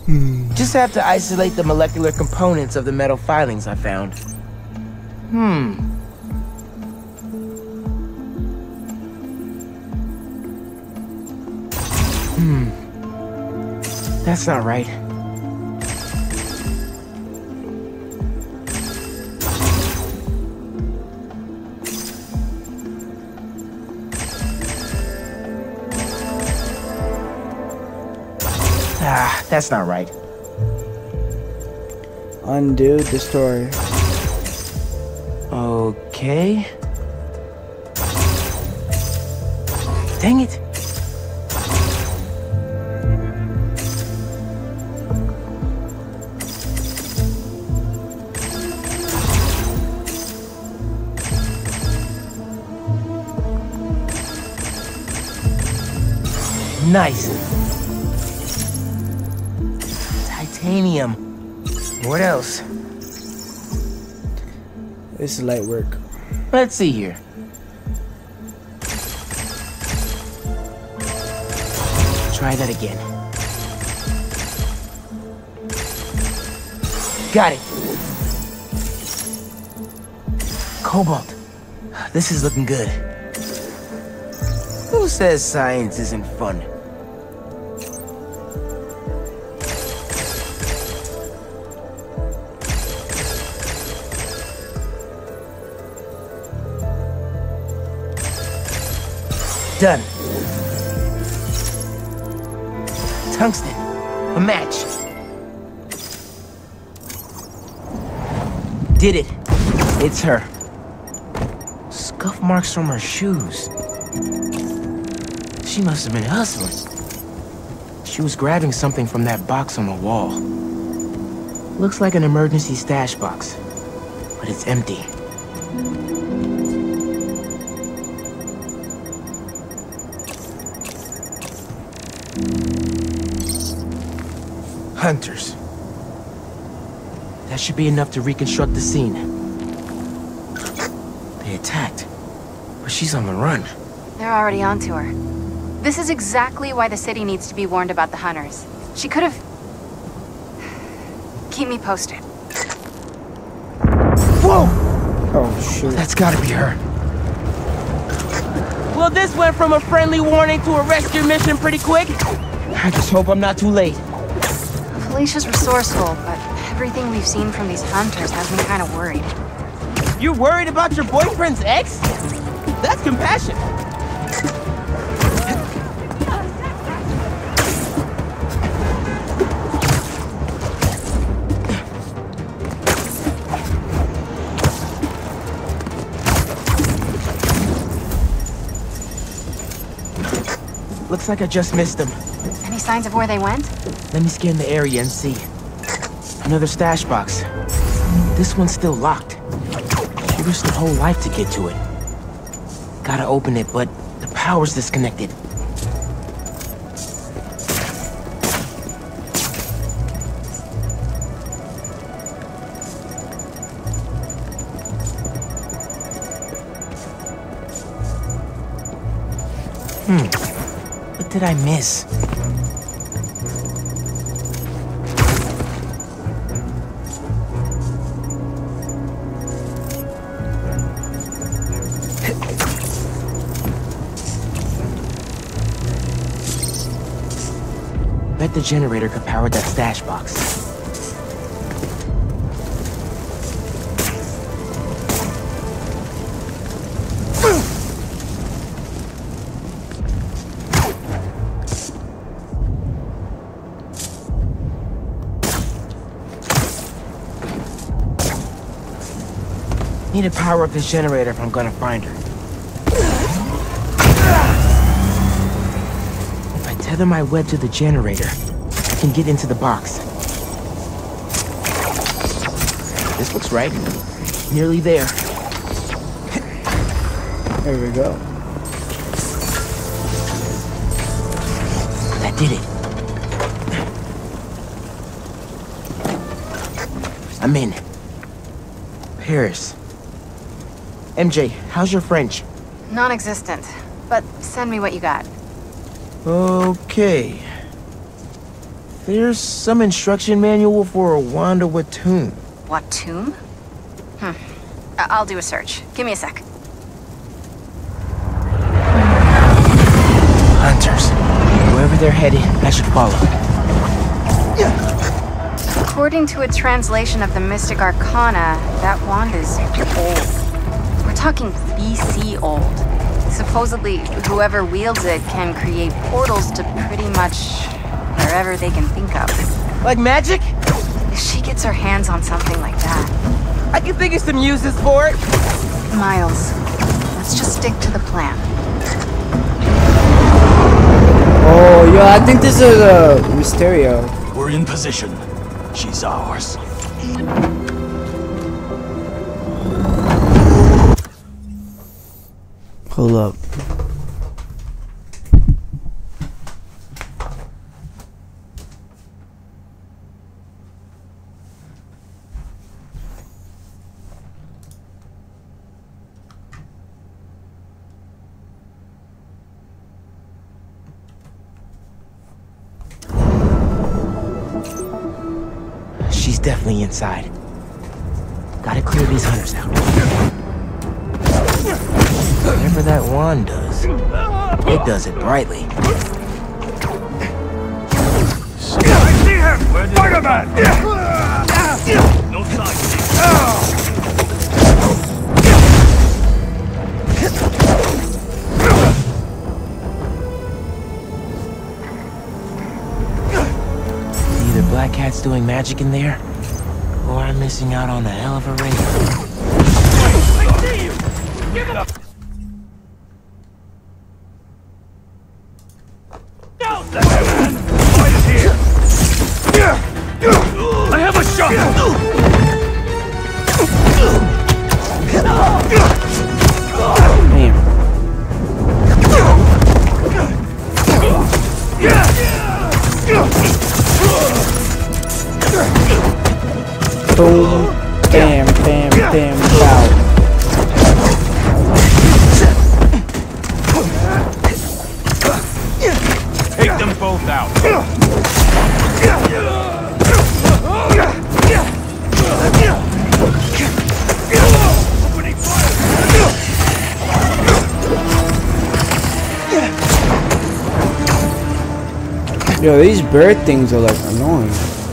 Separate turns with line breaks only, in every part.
Just have to isolate the molecular components of the metal filings I found. That's not right. That's not right.
Undo, destroy.
Okay. Dang it. Nice. Titanium. What else?
This is light work.
Let's see here. Try that again. Got it. Cobalt. This is looking good. Who says science isn't fun? Done. Tungsten. A match. Did it. It's her. Scuff marks from her shoes. She must have been hustling. She was grabbing something from that box on the wall. Looks like an emergency stash box, but it's empty. Hunters. That should be enough to reconstruct the scene. They attacked, but she's on the run.
They're already onto her. This is exactly why the city needs to be warned about the hunters. She could have... Keep me posted.
Whoa!
Oh, shoot.
That's gotta be her. Well, this went from a friendly warning to a rescue mission pretty quick. I just hope I'm not too late.
Felicia's resourceful, but everything we've seen from these hunters has me kind of worried.
You're worried about your boyfriend's ex? That's compassion. Looks like I just missed them.
Any signs of where they went?
Let me scan the area and see. Another stash box. This one's still locked. She risked her whole life to get to it. Gotta open it, but the power's disconnected. What did I miss? Bet the generator could power that stash box. Need to power up this generator if I'm gonna find her. If I tether my web to the generator, I can get into the box. This looks right. Nearly there.
There we go.
That did it. I'm in. Paris. MJ, how's your French?
Non-existent, but send me what you got.
Okay. There's some instruction manual for a Wanda Watoomb.
What tomb? I'll do a search. Give me a sec.
Hunters. Wherever they're headed, I should follow.
According to a translation of the Mystic Arcana, that wand is old. We're talking BC old. Supposedly, whoever wields it can create portals to pretty much wherever they can think of.
Like magic?
If she gets her hands on something like that...
I can think of some uses for it.
Miles, let's just stick to the plan.
Oh, yo, I think this is a Mysterio.
We're in position. She's ours.
Hold up.
She's definitely inside. Gotta clear these hunters out. Whatever that wand does, it does it brightly.
I see him! Spider-Man! No sign.
Either Black Cat's doing magic in there, or I'm missing out on a hell of a raid.
I see you! Give it up! Down, Spider-Man! Fight is here! I have a shot!
Damn. Boom. Bam, bam, bam, bow.
Take them both out. Opening fire!
Yo, these bird things are like annoying.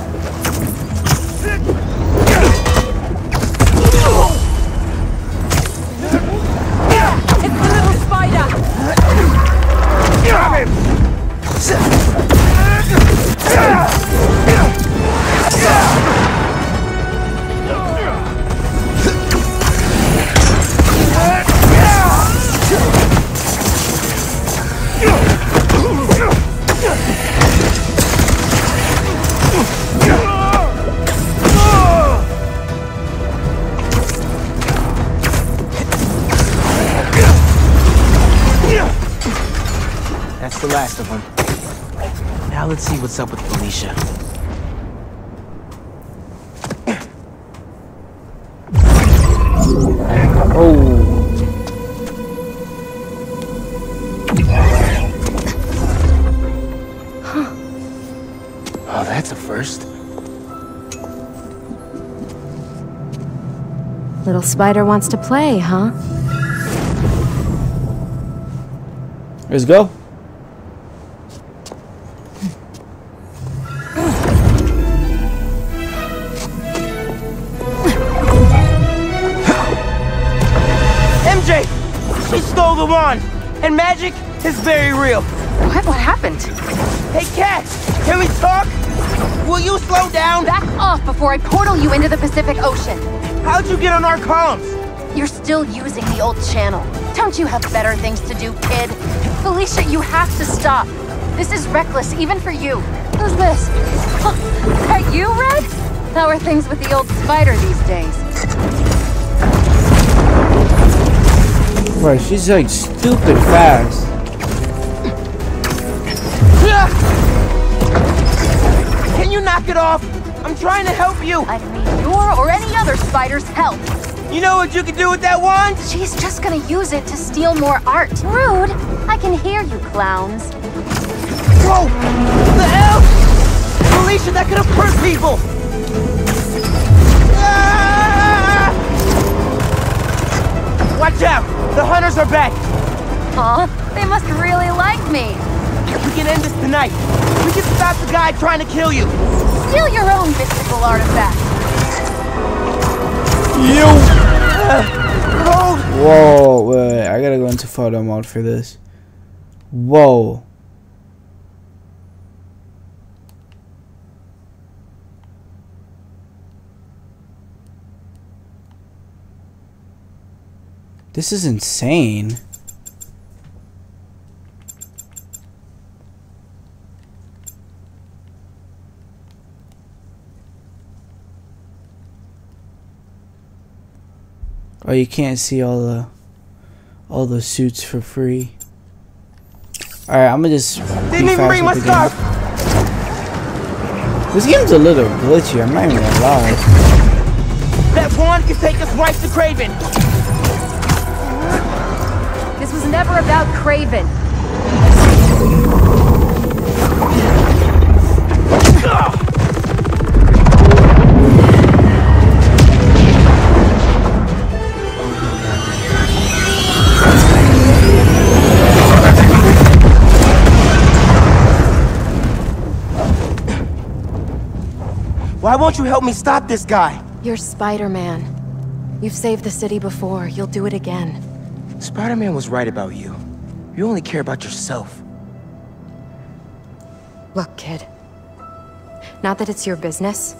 It's the little spider!
Grab him!
That's the last of them. Now let's see what's up with Felicia.
Oh.
Oh, that's a first.
Little spider wants to play, huh?
Let's go.
MJ! She stole the wand! And magic is very real.
What happened?
Hey, Cat! Can we talk? Will you slow down?
Back off before I portal you into the Pacific Ocean.
How'd you get on our columns?
You're still using the old channel. Don't you have better things to do, kid? Felicia, you have to stop. This is reckless, even for you. Who's this? That you, Red? How are things with the old spider these days?
Bro, she's like stupid fast.
Can you knock it off? I'm trying to help you.
I don't need your or any other spider's help.
You know what you can do with that wand?
She's just gonna use it to steal more art. Rude. I can hear you, clowns.
Whoa! The hell? people! Ah! Watch out! The hunters are back!
Huh? They must really like me.
We can end this tonight. We can stop the guy trying to kill you.
Steal your own mystical artifact.
Hold!
Whoa, wait, I gotta go into photo mode for this. Whoa. This is insane. Oh, you can't see all the suits for free. Alright, I'm gonna just
Didn't even bring my scarf!
This game's a little glitchy, I'm not even gonna lie.
That wand can take us right to Craven!
This was never about Craven.
Why won't you help me stop this guy?
You're Spider-Man. You've saved the city before. You'll do it again.
Spider-Man was right about you. You only care about yourself.
Look, kid. Not that it's your business.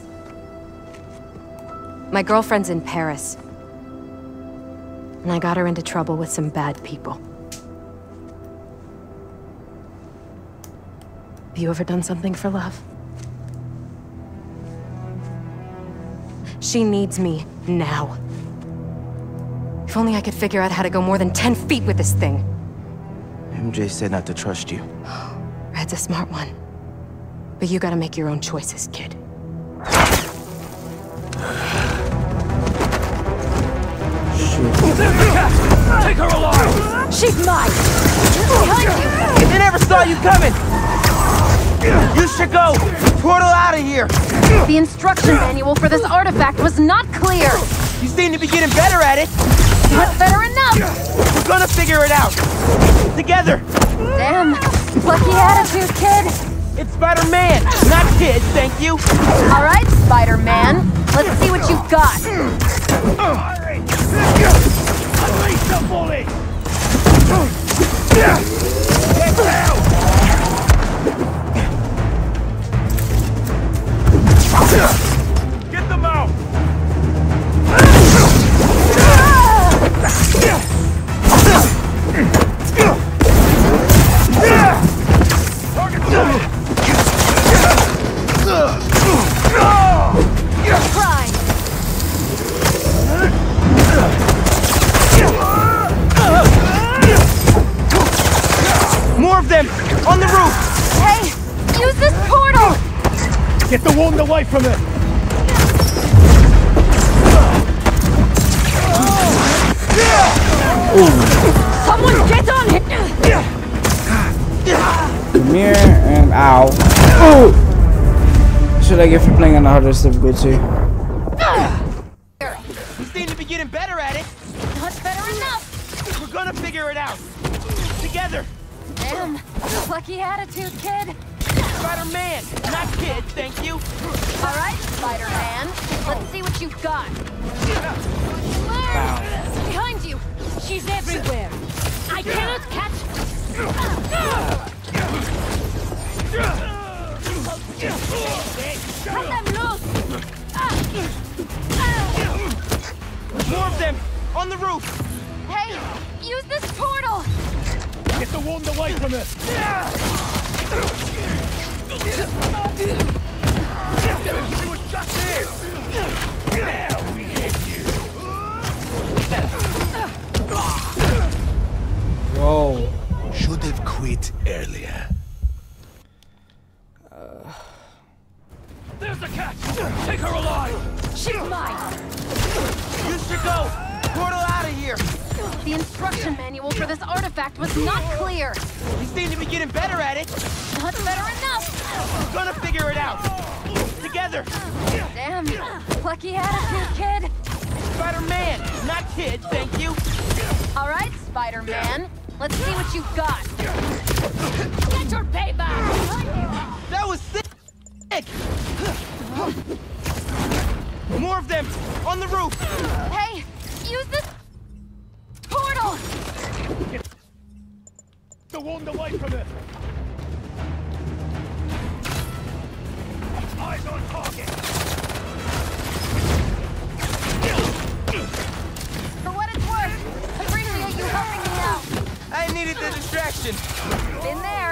My girlfriend's in Paris. And I got her into trouble with some bad people. Have you ever done something for love? She needs me now. If only I could figure out how to go more than 10 feet with this thing.
MJ said not to trust you.
Red's a smart one. But you gotta make your own choices, kid.
Take her alive!
She's mine! Behind you!
They never saw you coming! You should go! Portal out of here!
The instruction manual for this artifact was not clear.
You seem to be getting better at it!
Not better enough.
We're gonna figure it out! Together!
Damn. Lucky attitude, kid.
It's Spider-Man, not kid, thank you!
All right, Spider-Man. Let's see what you've got.
Unleash the bully! Get down! Get them out! Target
Prime.
More of them! On the roof!
Hey, use this portal.
Get the wound away from it!
Someone get on it.
Come here and ow. Oh! Should I get for playing on the hardest difficulty?
You seem to be getting better at it!
Not better enough.
We're gonna figure it out! Together!
Damn. Lucky attitude, kid.
Spider-Man, not kid, thank you!
All right, Spider-Man. Let's see what you've got. Behind you. She's everywhere. I cannot catch. Cut them loose.
More of them! On the roof!
Hey, use this portal.
Get the wound away from it! She was just here! Now we hit you!
Whoa.
Should have quit earlier.
There's the catch! Take her alive!
She's mine.
You should go! Portal out of here!
The instruction manual for this artifact was not clear.
You seem to be getting better at it!
Not better enough.
We're gonna figure it out! together!
Damn, lucky attitude, kid.
Spider-Man, not kid, thank you.
All right, Spider-Man. Let's see what you've got. Get your payback!
That was sick! More of them! On the roof!
Hey, use this portal!
The one away from it! Eyes on target!
For what it's worth, appreciate you helping me out.
I needed the distraction.
Been there.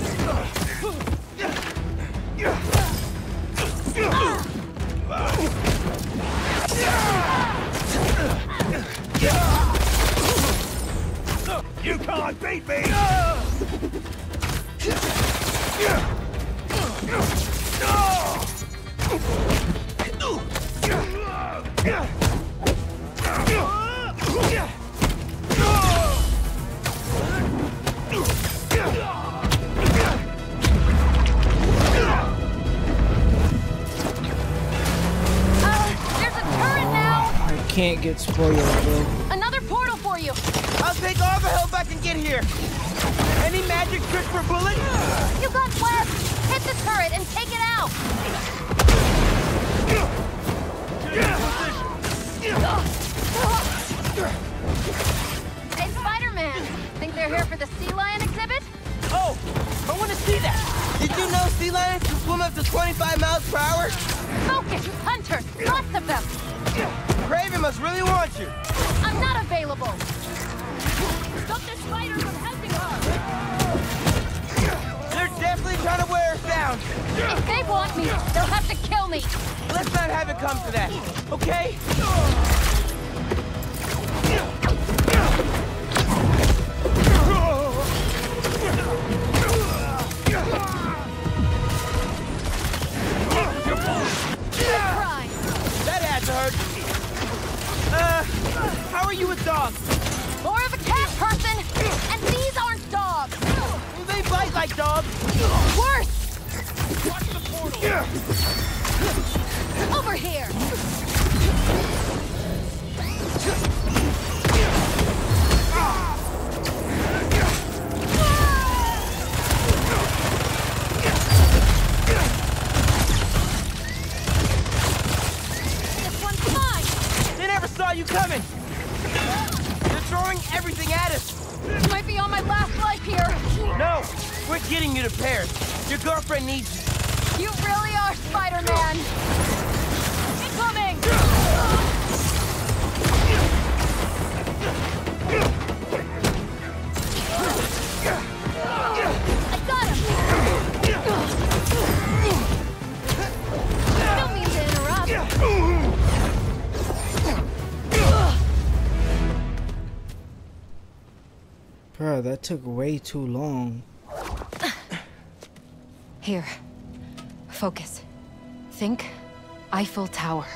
You can't beat me!
There's a turret now!
I can't get spoiled, bro.
Another portal for you!
I'll take all the help I can get here. Any magic trick for Bullet?
You got left! Hit the turret and take it out! Hey, Spider-Man! Think they're here for the sea lion exhibit?
Oh, I want to see that. Did you know sea lions can swim up to 25 miles per hour?
Focus, Hunter! Lots of them!
Kraven must really want you.
I'm not available! Stop the spider from helping her!
They're definitely trying to wear us down.
If they want me, they'll have to kill me!
Let's not have it come to that, okay?
Try!
That had to hurt. How are you with dogs?
More of a cat person! And these aren't dogs!
They bite like dogs.
Worse!
Watch the portal!
Over here! This one's mine!
They never saw you coming. They're throwing everything at us.
This might be on my last life here!
No, we're getting you to Paris. Your girlfriend needs you.
You really are Spider-Man! Incoming! I got him! Don't mean to interrupt.
Bro, that took way too long.
Here. Focus. Think Eiffel Tower.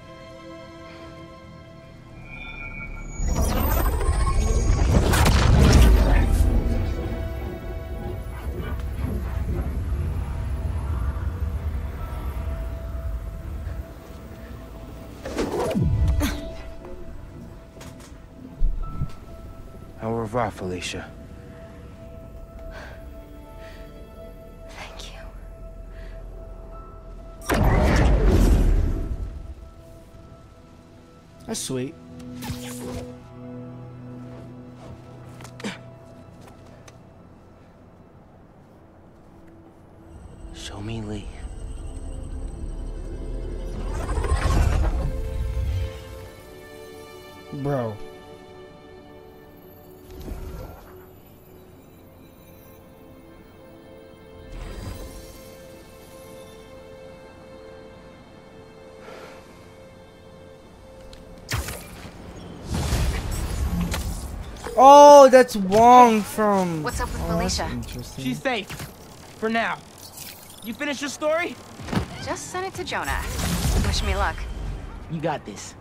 Au revoir, Felicia.
Thank you.
That's sweet.
Show me Lee.
Bro. Oh, that's Wong from...
What's up with
Oh, that's
Felicia?
interesting.
She's safe. For now. You finished your story?
Just send it to Jonah. Wish me luck.
You got this.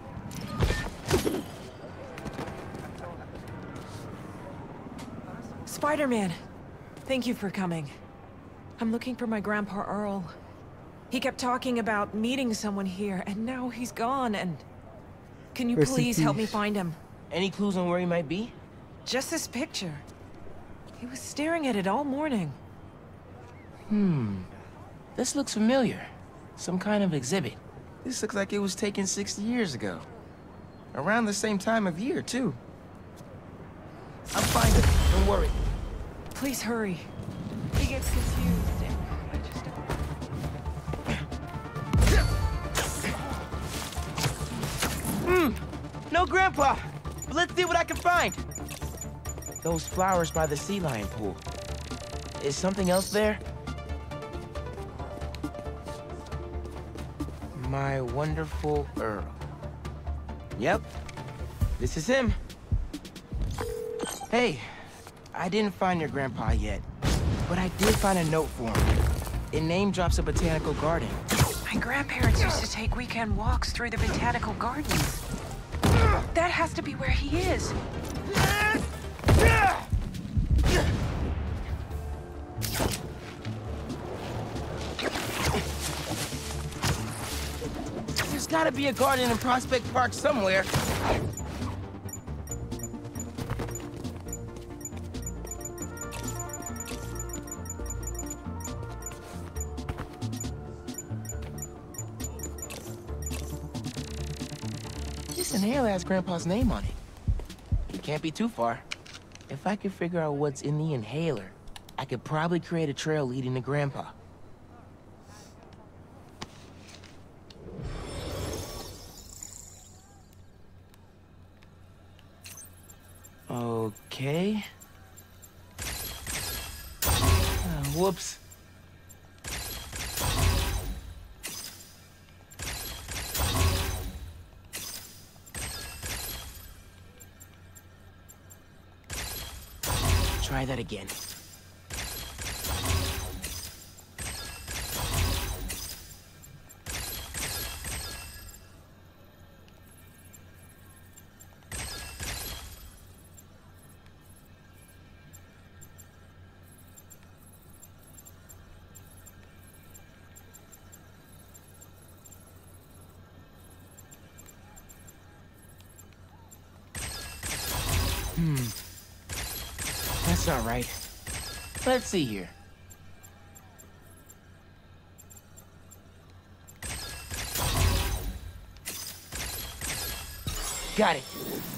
Spider-Man, thank you for coming. I'm looking for my Grandpa Earl. He kept talking about meeting someone here, and now he's gone, and... Can you
Rest in
please help me
peace.
find him?
Any clues on where he might be?
Just this picture. He was staring at it all morning.
This looks familiar. Some kind of exhibit. This looks like it was taken 60 years ago. Around the same time of year, too. I'll find it. Don't worry.
Please hurry. He gets confused, and I just don't...
No Grandpa! But let's see what I can find. Those flowers by the sea lion pool. Is something else there? My wonderful Earl. Yep, this is him. Hey, I didn't find your grandpa yet, but I did find a note for him. It name drops a botanical garden.
My grandparents used to take weekend walks through the botanical gardens. That has to be where he is.
There's gotta be a garden in Prospect Park somewhere. This inhaler has Grandpa's name on it. It can't be too far. If I could figure out what's in the inhaler, I could probably create a trail leading to Grandpa. Okay. Whoops. Try that again. That's not right. Let's see here. Got it.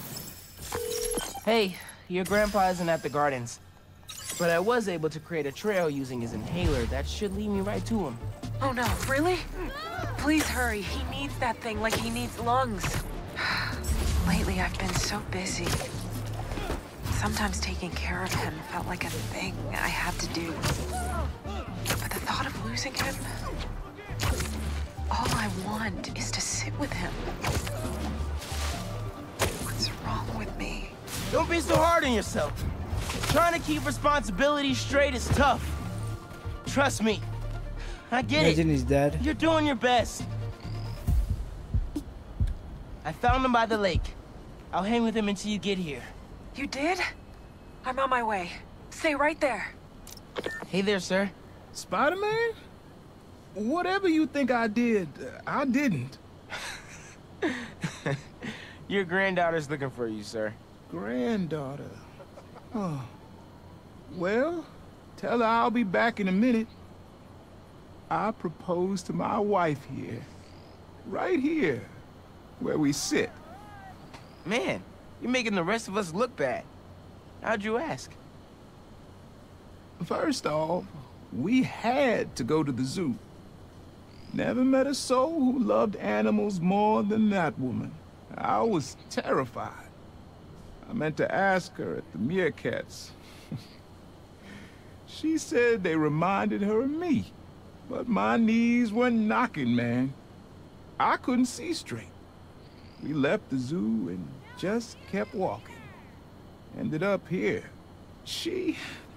Hey, your grandpa isn't at the gardens, but I was able to create a trail using his inhaler that should lead me right to him.
Oh no, really? Please hurry. He needs that thing like he needs lungs. Lately, I've been so busy. Sometimes taking care of him felt like a thing I had to do. But the thought of losing him... All I want is to sit with him. What's wrong with me?
Don't be so hard on yourself. Trying to keep responsibilities straight is tough. Trust me. I get
Imagine
it.
he's dead.
You're doing your best. I found him by the lake. I'll hang with him until you get here.
You did? I'm on my way. Stay right there.
Hey there, sir.
Spider-Man? Whatever you think I did, I didn't.
Your granddaughter's looking for you, sir.
Granddaughter. Oh. Well, tell her I'll be back in a minute. I proposed to my wife here. Right here, where we sit.
Man, you're making the rest of us look bad. How'd you ask?
First off, we had to go to the zoo. Never met a soul who loved animals more than that woman. I was terrified. I meant to ask her at the meerkats. She said they reminded her of me, but my knees were knocking, man. I couldn't see straight. We left the zoo and just kept walking. Ended up here. She...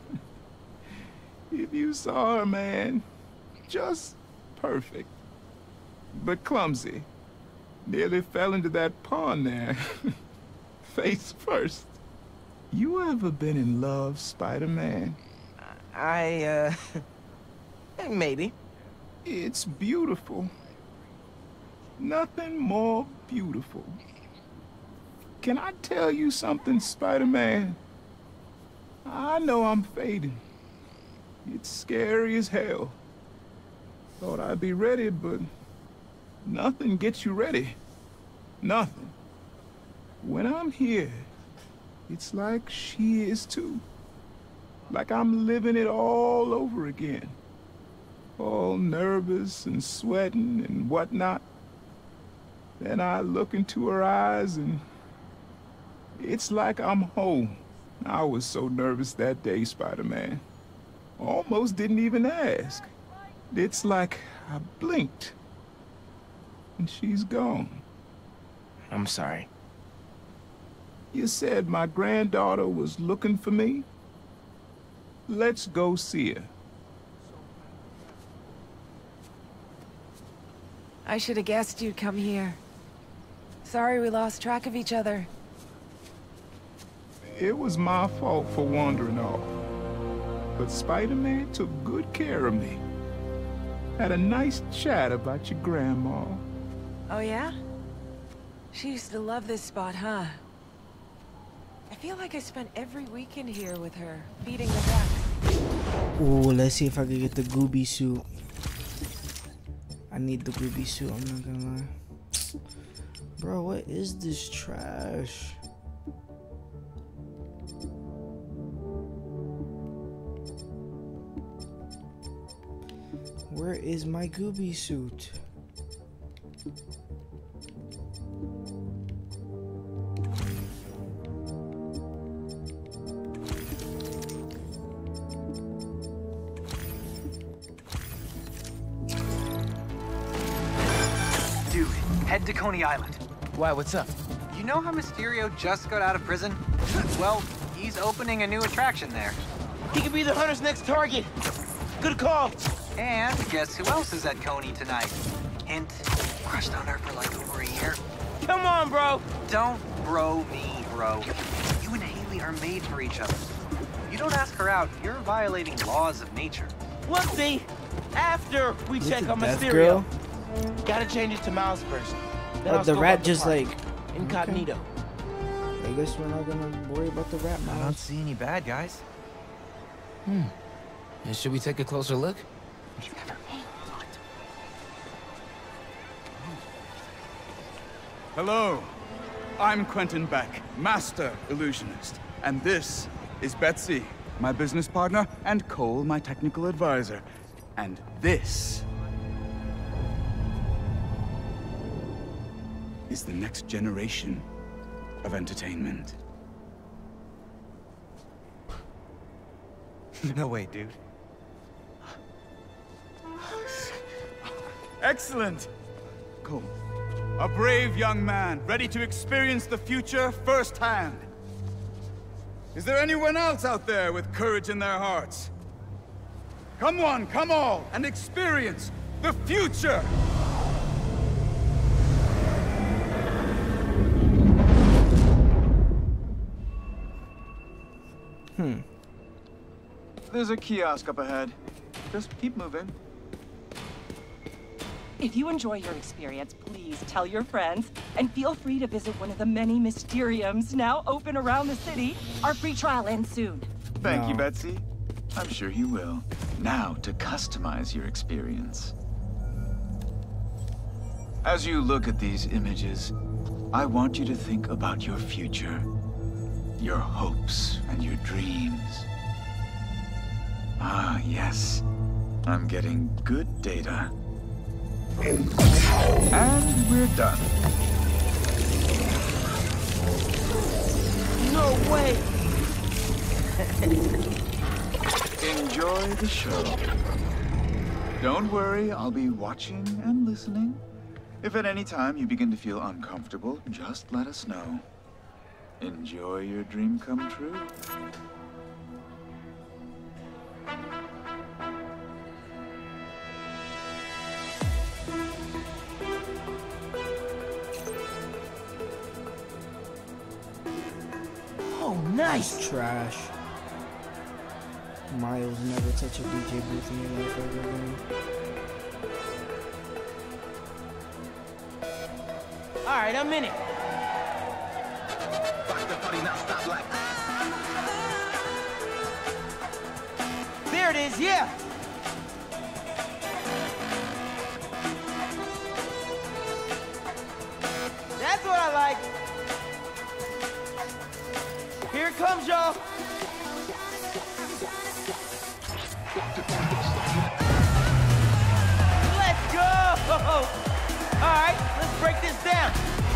If you saw her, man, just perfect. But clumsy. Nearly fell into that pond there. Face first. You ever been in love, Spider-Man?
Maybe.
It's beautiful. Nothing more beautiful. Can I tell you something, Spider-Man? I know I'm fading. It's scary as hell. Thought I'd be ready, but nothing gets you ready. Nothing. When I'm here, it's like she is too. Like I'm living it all over again. All nervous and sweating and whatnot. Then I look into her eyes and it's like I'm home. I was so nervous that day, Spider-Man. Almost didn't even ask. It's like I blinked and she's gone.
I'm sorry.
You said my granddaughter was looking for me? Let's go see her.
I should have guessed you'd come here. Sorry we lost track of each other.
It was my fault for wandering off. But Spider-Man took good care of me. Had a nice chat about your grandma.
Oh yeah? She used to love this spot, huh? I feel like I spent every weekend here with her, feeding the ducks.
Ooh, let's see if I can get the Gooby suit. I need the Gooby suit, I'm not gonna lie. Bro, what is this trash? Where is my Gooby suit?
Dude, head to Coney Island.
Why, what's up?
You know how Mysterio just got out of prison? Well, he's opening a new attraction there.
He could be the Hunter's next target. Good call.
And guess who else is at Coney tonight? Hint, crushed on her for like over a year.
Come on, bro.
Don't bro me, bro. You and Hailey are made for each other. You don't ask her out, you're violating laws of nature.
We'll see. After we
Is
check
it
on
Death
Mysterio.
Girl?
Gotta change it to Miles first. Then
Oh,
I'll
the
scope
rat
out
just
park.
like
Incognito.
I guess we're not gonna worry about the rat
I don't
mouse.
see any bad guys.
Should we take a closer look?
Hello, I'm Quentin Beck, Master Illusionist. And this is Betsy, my business partner, and Cole, my technical advisor. And this is the next generation of entertainment.
No way, dude.
Excellent! Cole, a brave young man, ready to experience the future firsthand. Is there anyone else out there with courage in their hearts? Come one, come all, and experience the future! There's a kiosk up ahead. Just keep moving.
If you enjoy your experience, please tell your friends, and feel free to visit one of the many Mysteriums now open around the city. Our free trial ends soon.
Thank you,
No.
Betsy. I'm sure you will. Now to customize your experience. As you look at these images, I want you to think about your future, your hopes and your dreams. Ah, yes. I'm getting good data. And we're done.
No way.
Enjoy the show. Don't worry, I'll be watching and listening. If at any time you begin to feel uncomfortable, just let us know. Enjoy your dream come true.
Oh, nice.
Trash. Miles never touch a DJ booth in your life ever again.
Alright, I'm in it. There it is, yeah! That's what I like! Here it comes, y'all! Let's go! Alright, let's break this down.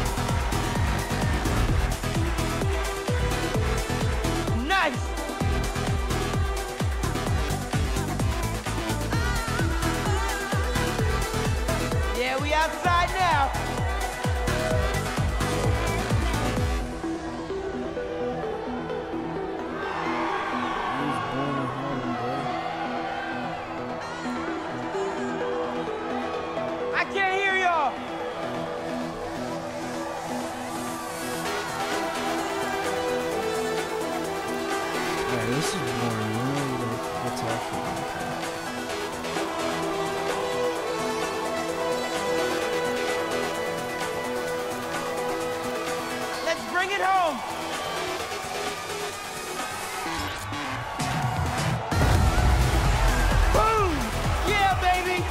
Nice! Yeah, we outside now. I can't hear y'all.
Yeah, this is boring. You know, like, what's happening?
Let's bring it home. Boom! Yeah, baby!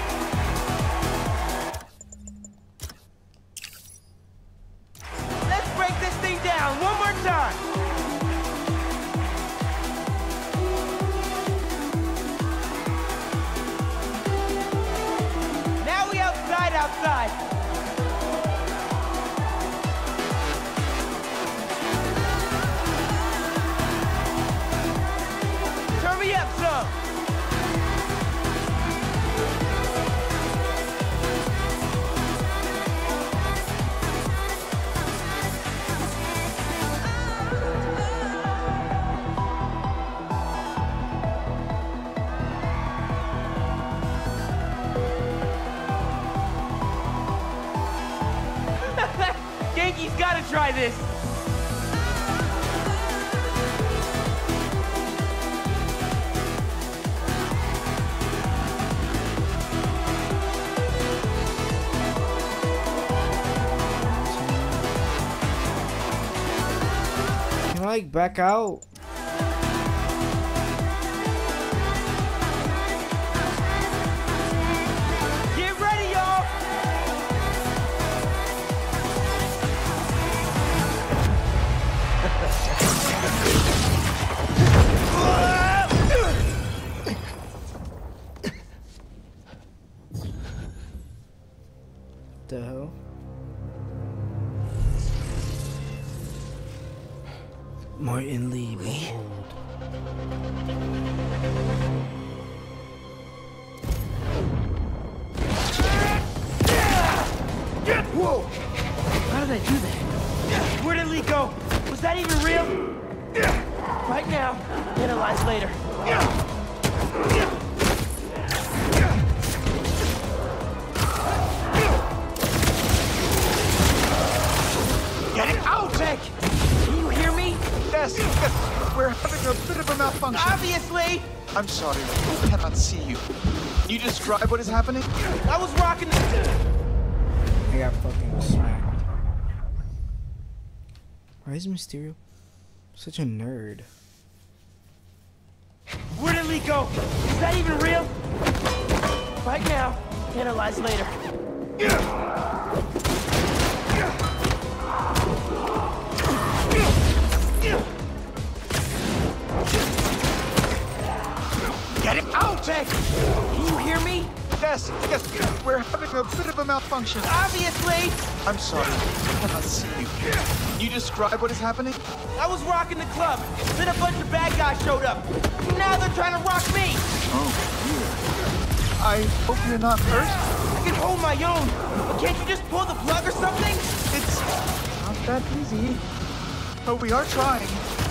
Let's break this thing down one more time. Now we outside. Turn me up some. Genki's gotta try this.
Can I like back out?
Get ready, y'all.
The hell? Martin Lee, behold.
Whoa! How did I do that? Where did Lee go? Was that even real? Right now, analyze later. Get it out, Beck! Can you hear me?
Yes, we're having a bit of a malfunction.
Obviously!
I'm sorry, we cannot see you. Can you describe what is happening?
I was rocking the...
I got fucking smacked. Why is Mysterio such a nerd?
Where did Lee go? Is that even real? Right now, analyze later. Get it out, Beck! Can you hear me?
Yes, we're having a bit of a malfunction.
Obviously!
I'm sorry, we cannot see you. Can you describe what is happening?
I was rocking the club, then a bunch of bad guys showed up. Now they're trying to rock me!
Oh, dear. I hope you're not hurt.
I can hold my own, but can't you just pull the plug or something?
It's not that easy, but we are trying.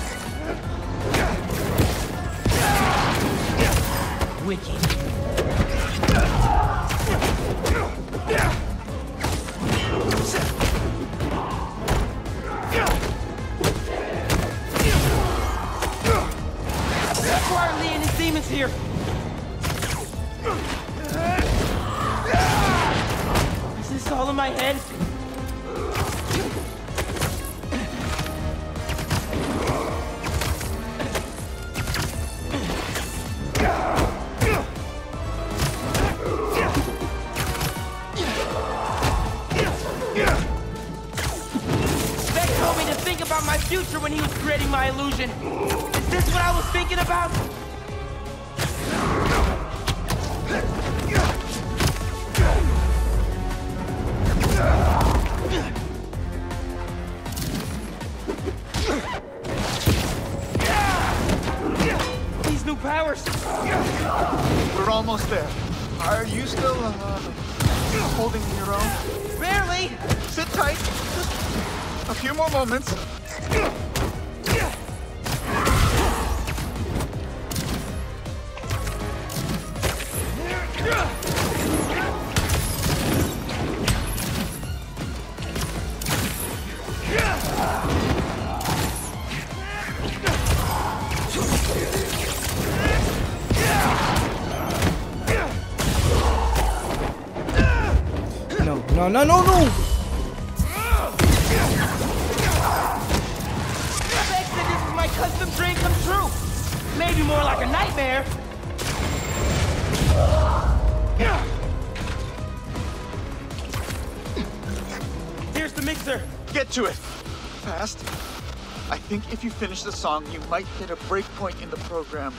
Wicked. Acquire Lee and his demons here. Is this all in my head? future when he was creating my illusion. Is this what I was thinking about? These new powers.
We're almost there. Are you still holding your own?
Barely.
Sit tight. Just a few more moments.
No.
I bet that this is my custom dream come true. Maybe more like a nightmare. Here's the mixer.
Get to it. Fast. I think if you finish the song, you might hit a break point in the program.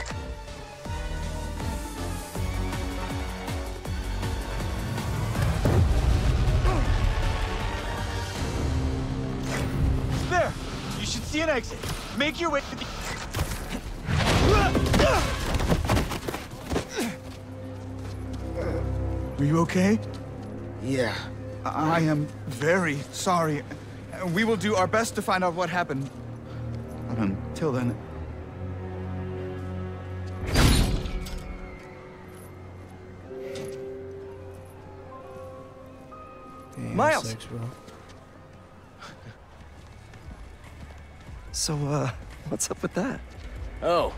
There! You should see an exit. Make your way to the... Are you okay?
Yeah.
I am very sorry. We will do our best to find out what happened. But until then...
Damn,
Miles!
Sex, bro.
So, what's up with that?
Oh.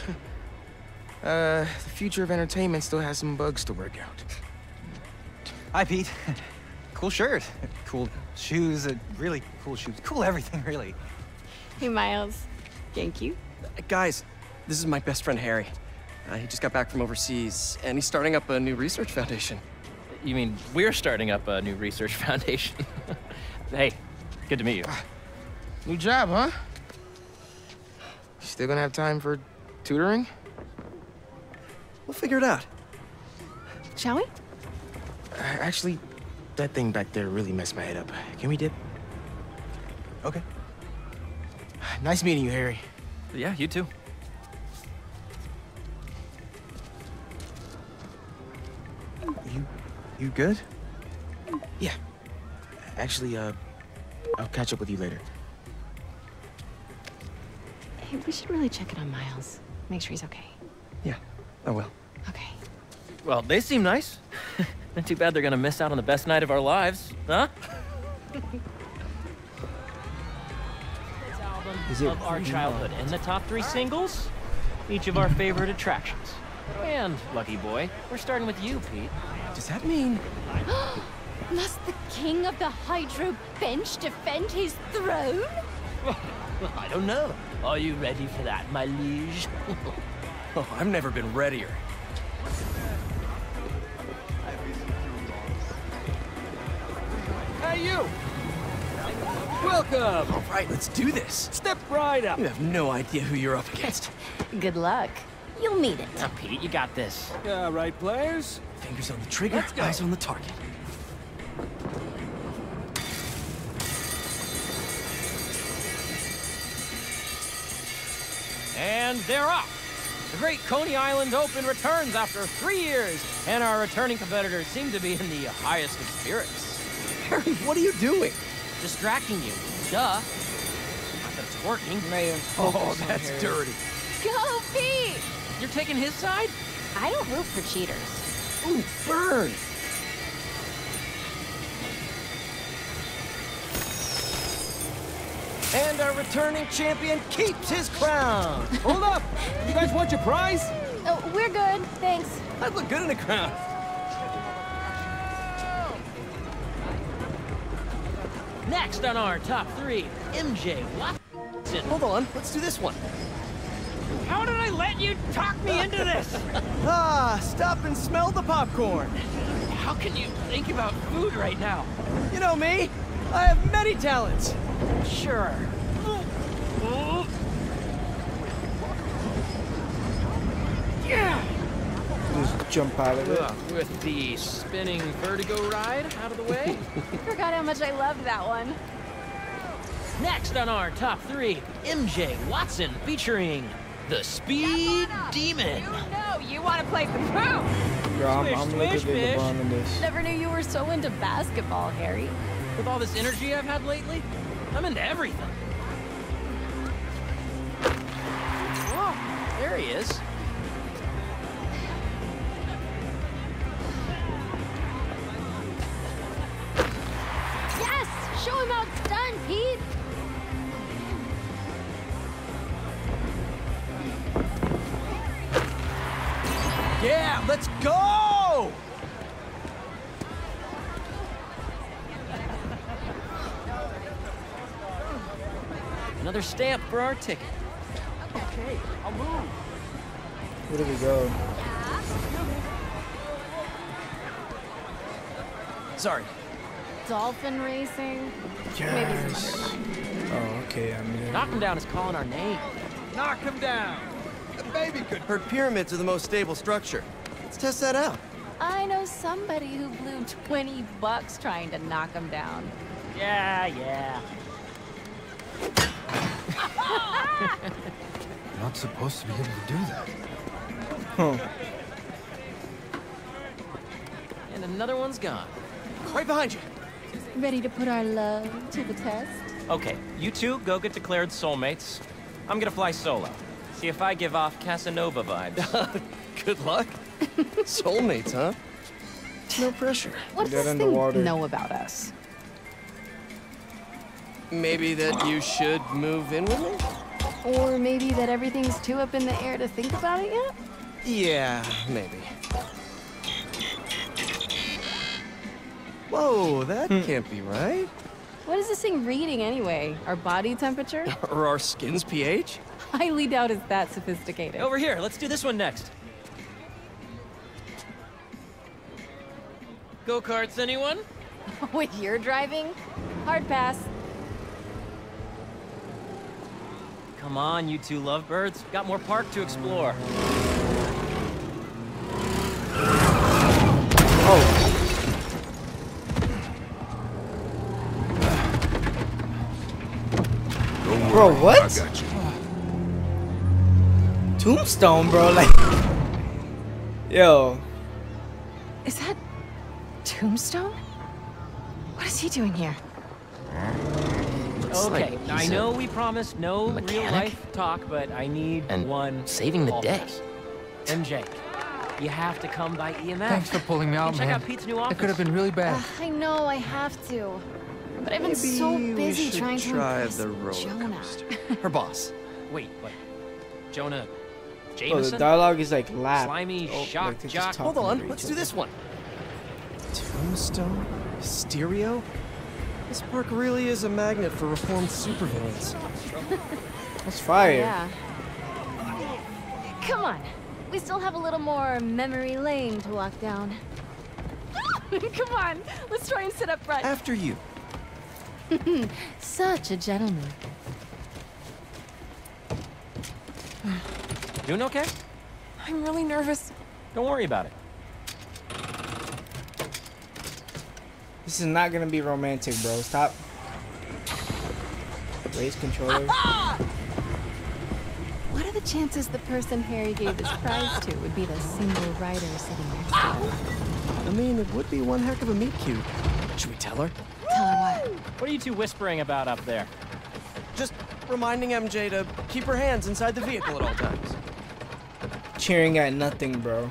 The future of entertainment still has some bugs to work out.
Hi, Pete. Cool shirt. Cool shoes. Really cool shoes. Cool everything, really.
Hey, Miles. Thank you.
Guys, this is my best friend, Harry. He just got back from overseas, and he's starting up a new research foundation.
You mean we're starting up a new research foundation? Hey, good to meet you.
New job, huh? Still gonna have time for tutoring?
We'll figure it out.
Shall we?
Actually, that thing back there really messed my head up. Can we dip?
Okay.
Nice meeting you, Harry.
Yeah, you too.
You good?
Yeah. Actually, I'll catch up with you later.
Hey, we should really check in on Miles. Make sure he's okay.
Yeah, I will.
Okay.
Well, they seem nice. Not too bad they're gonna miss out on the best night of our lives, huh?
Is it
of our childhood and the top 3 singles, each of our favorite attractions. And, lucky boy, we're starting with you, Pete.
Does that mean...
Must the king of the Hydro Bench defend his throne?
I don't know. Are you ready for that, my liege?
Oh, I've never been readier.
Hey, you! Welcome!
All right, let's do this.
Step right up!
You have no idea who you're up against.
Good luck. You'll need it.
Now, Pete, you got this.
Yeah, right, players?
Fingers on the trigger, eyes on the target.
And they're off! The Great Coney Island Open returns after 3 years, and our returning competitors seem to be in the highest of spirits.
Harry, what are you doing?
Distracting you. Duh. Not that it's working.
Man,
Oh, that's dirty.
Go, Pete!
You're taking his side?
I don't root for cheaters.
Ooh, burn!
And our returning champion keeps his crown. Hold up! You guys want your prize?
Oh, we're good. Thanks.
I'd look good in a crown.
Next on our top 3, MJ Watson.
Hold on, let's do this one.
How did I let you talk me into this?
Stop and smell the popcorn.
How can you think about food right now?
You know me. I have many talents.
Sure.
Just jump out of it.
With the spinning vertigo ride out of the way.
Forgot how much I loved that one.
Next on our top 3, MJ Watson featuring the Speed Demon.
You know you want to play some poop.
Bro, I'm
Swish,
looking
swish,
at LeBron in this.
Never knew you were so into basketball, Harry.
With all this energy I've had lately, I'm into everything. Oh, there he is.
Yes! Show him how it's done, Pete!
Yeah, let's go!
Another stamp for our ticket.
Okay, I'll move.
Where do we go?
Sorry.
Dolphin racing?
Yes. Oh, okay. I'm gonna...
Knock him down is calling our name.
Knock him down. The baby could.
Heard pyramids are the most stable structure. Let's test that out.
I know somebody who blew $20 trying to knock him down.
Yeah.
Not supposed to be able to do that.
Huh.
And another one's gone.
Right behind you.
Ready to put our love to the test?
Okay, you two go get declared soulmates. I'm gonna fly solo. See if I give off Casanova vibes.
Good luck. Soulmates, huh? No pressure.
What does this thing know about us?
Maybe that you should move in with me?
Or maybe that everything's too up in the air to think about it yet?
Yeah, maybe. Whoa, that can't be right.
What is this thing reading anyway? Our body temperature?
Or our skin's pH?
Highly doubt it's that sophisticated.
Over here, let's do this one next. Go-karts, anyone?
With your driving? Hard pass.
Come on, you two lovebirds. Got more park to explore.
Bro, what?
I got you.
Tombstone, bro. Like, yo.
Is that Tombstone? What is he doing here?
Okay, I know we promised no real-life talk, but I need one
saving the day.
MJ, you have to come by EMS.
Thanks for pulling me out,
Check
man.
out Pete's new office.
It could have been really bad.
I know I have to. But I've been so busy trying to impress
the roller
Jonah.
coaster. Her boss.
Wait, what? Jonah
Oh,
Jameson?
the dialogue is like lap.
Slimy shock
like they're just
jock.
talking
Hold on,
to
let's
each
do
other.
this one. Tombstone? Stereo? This park really is a magnet for reformed supervillains.
That's fire.
Yeah. Come on. We still have a little more memory lane to walk down. Come on. Let's try and sit up front.
After you.
Such a gentleman.
Doing okay?
I'm really nervous.
Don't worry about it.
This is not gonna be romantic, bro. Stop. Raise controller.
What are the chances the person Harry gave his prize to would be the single rider sitting next to him?
I mean, it would be one heck of a meet cute. Should we tell her?
Tell her what?
What are you two whispering about up there?
Just reminding MJ to keep her hands inside the vehicle at all times.
Cheering at nothing, bro.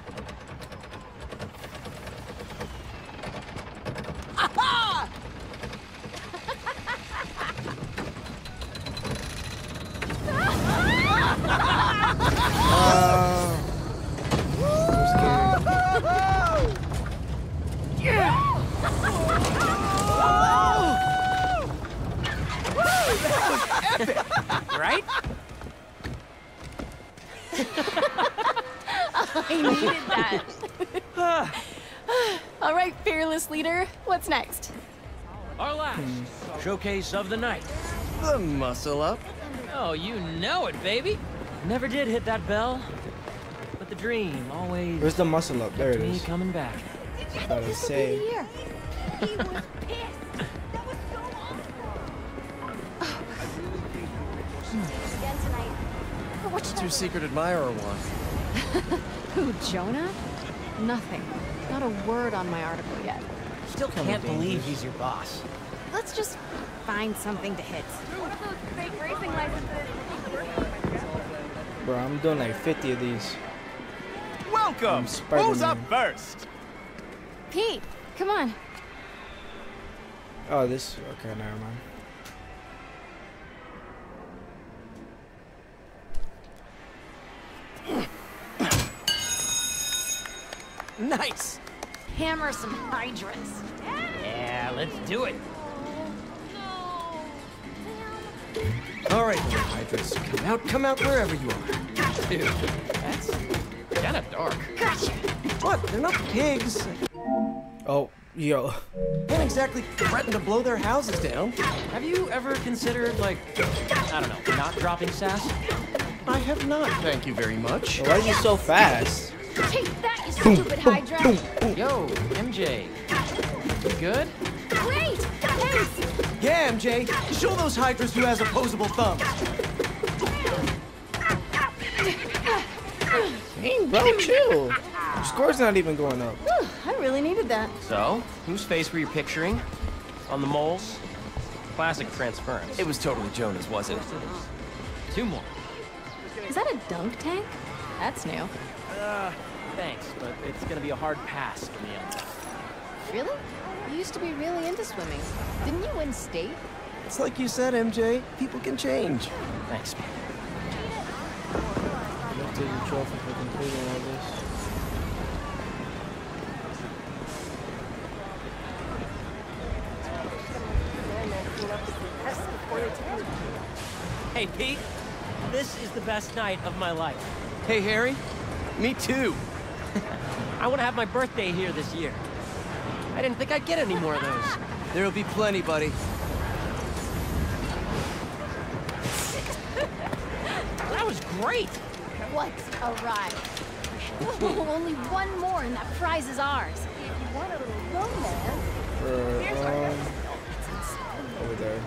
Right?
I needed that. All right, fearless leader. What's next?
Our last showcase of the night.
The muscle up.
Oh, you know it, baby. Never did hit that bell. But the dream always...
Where's the muscle up? There it
me
is.
coming back.
Gotta say.
He was pissed. That was so awful. Again tonight. What
What's your secret admirer want?
Who, Jonah? Nothing. Not a word on my article yet.
Still can't believe he's your boss.
Let's just find something to hit.
One of those fake racing licenses.
Bro, I'm doing like 50 of these.
Welcome! Who's up first?
Pete, come on.
Oh, this. Okay, never mind.
Nice!
Hammer some hydras.
Yeah, let's do it.
All right, Hydras, come out wherever you are.
Dude, that's kind of dark.
Gotcha.
What? They're not pigs.
Oh, yo.
Can't exactly threaten to blow their houses down.
Have you ever considered, like, I don't know, not dropping sass?
I have not, thank you very much.
Why is he so fast?
Take that, you stupid Hydra.
Yo, MJ. You good?
Wait! Thanks!
Yeah, MJ, show those Hydras who has opposable thumbs.
Dang, bro, chill. Your score's not even going up.
Whew, I really needed that.
So, whose face were you picturing? On the moles? Classic transference.
It was totally Jonah's, wasn't it?
Two more.
Is that a dunk tank? That's new.
Thanks, but it's gonna be a hard pass for me on that.
Really? You used to be really into swimming. Didn't you win state?
It's like you said, MJ. People can change.
Thanks.
Lifted the trophy for completing all this.
Hey, Pete. This is the best night of my life.
Hey, Harry. Me too.
I want to have my birthday here this year. I didn't think I'd get any more of those.
There'll be plenty, buddy.
That was great.
What a ride. Whoa, only one more and that prize is ours. If you want a little romance, here's our
Over there.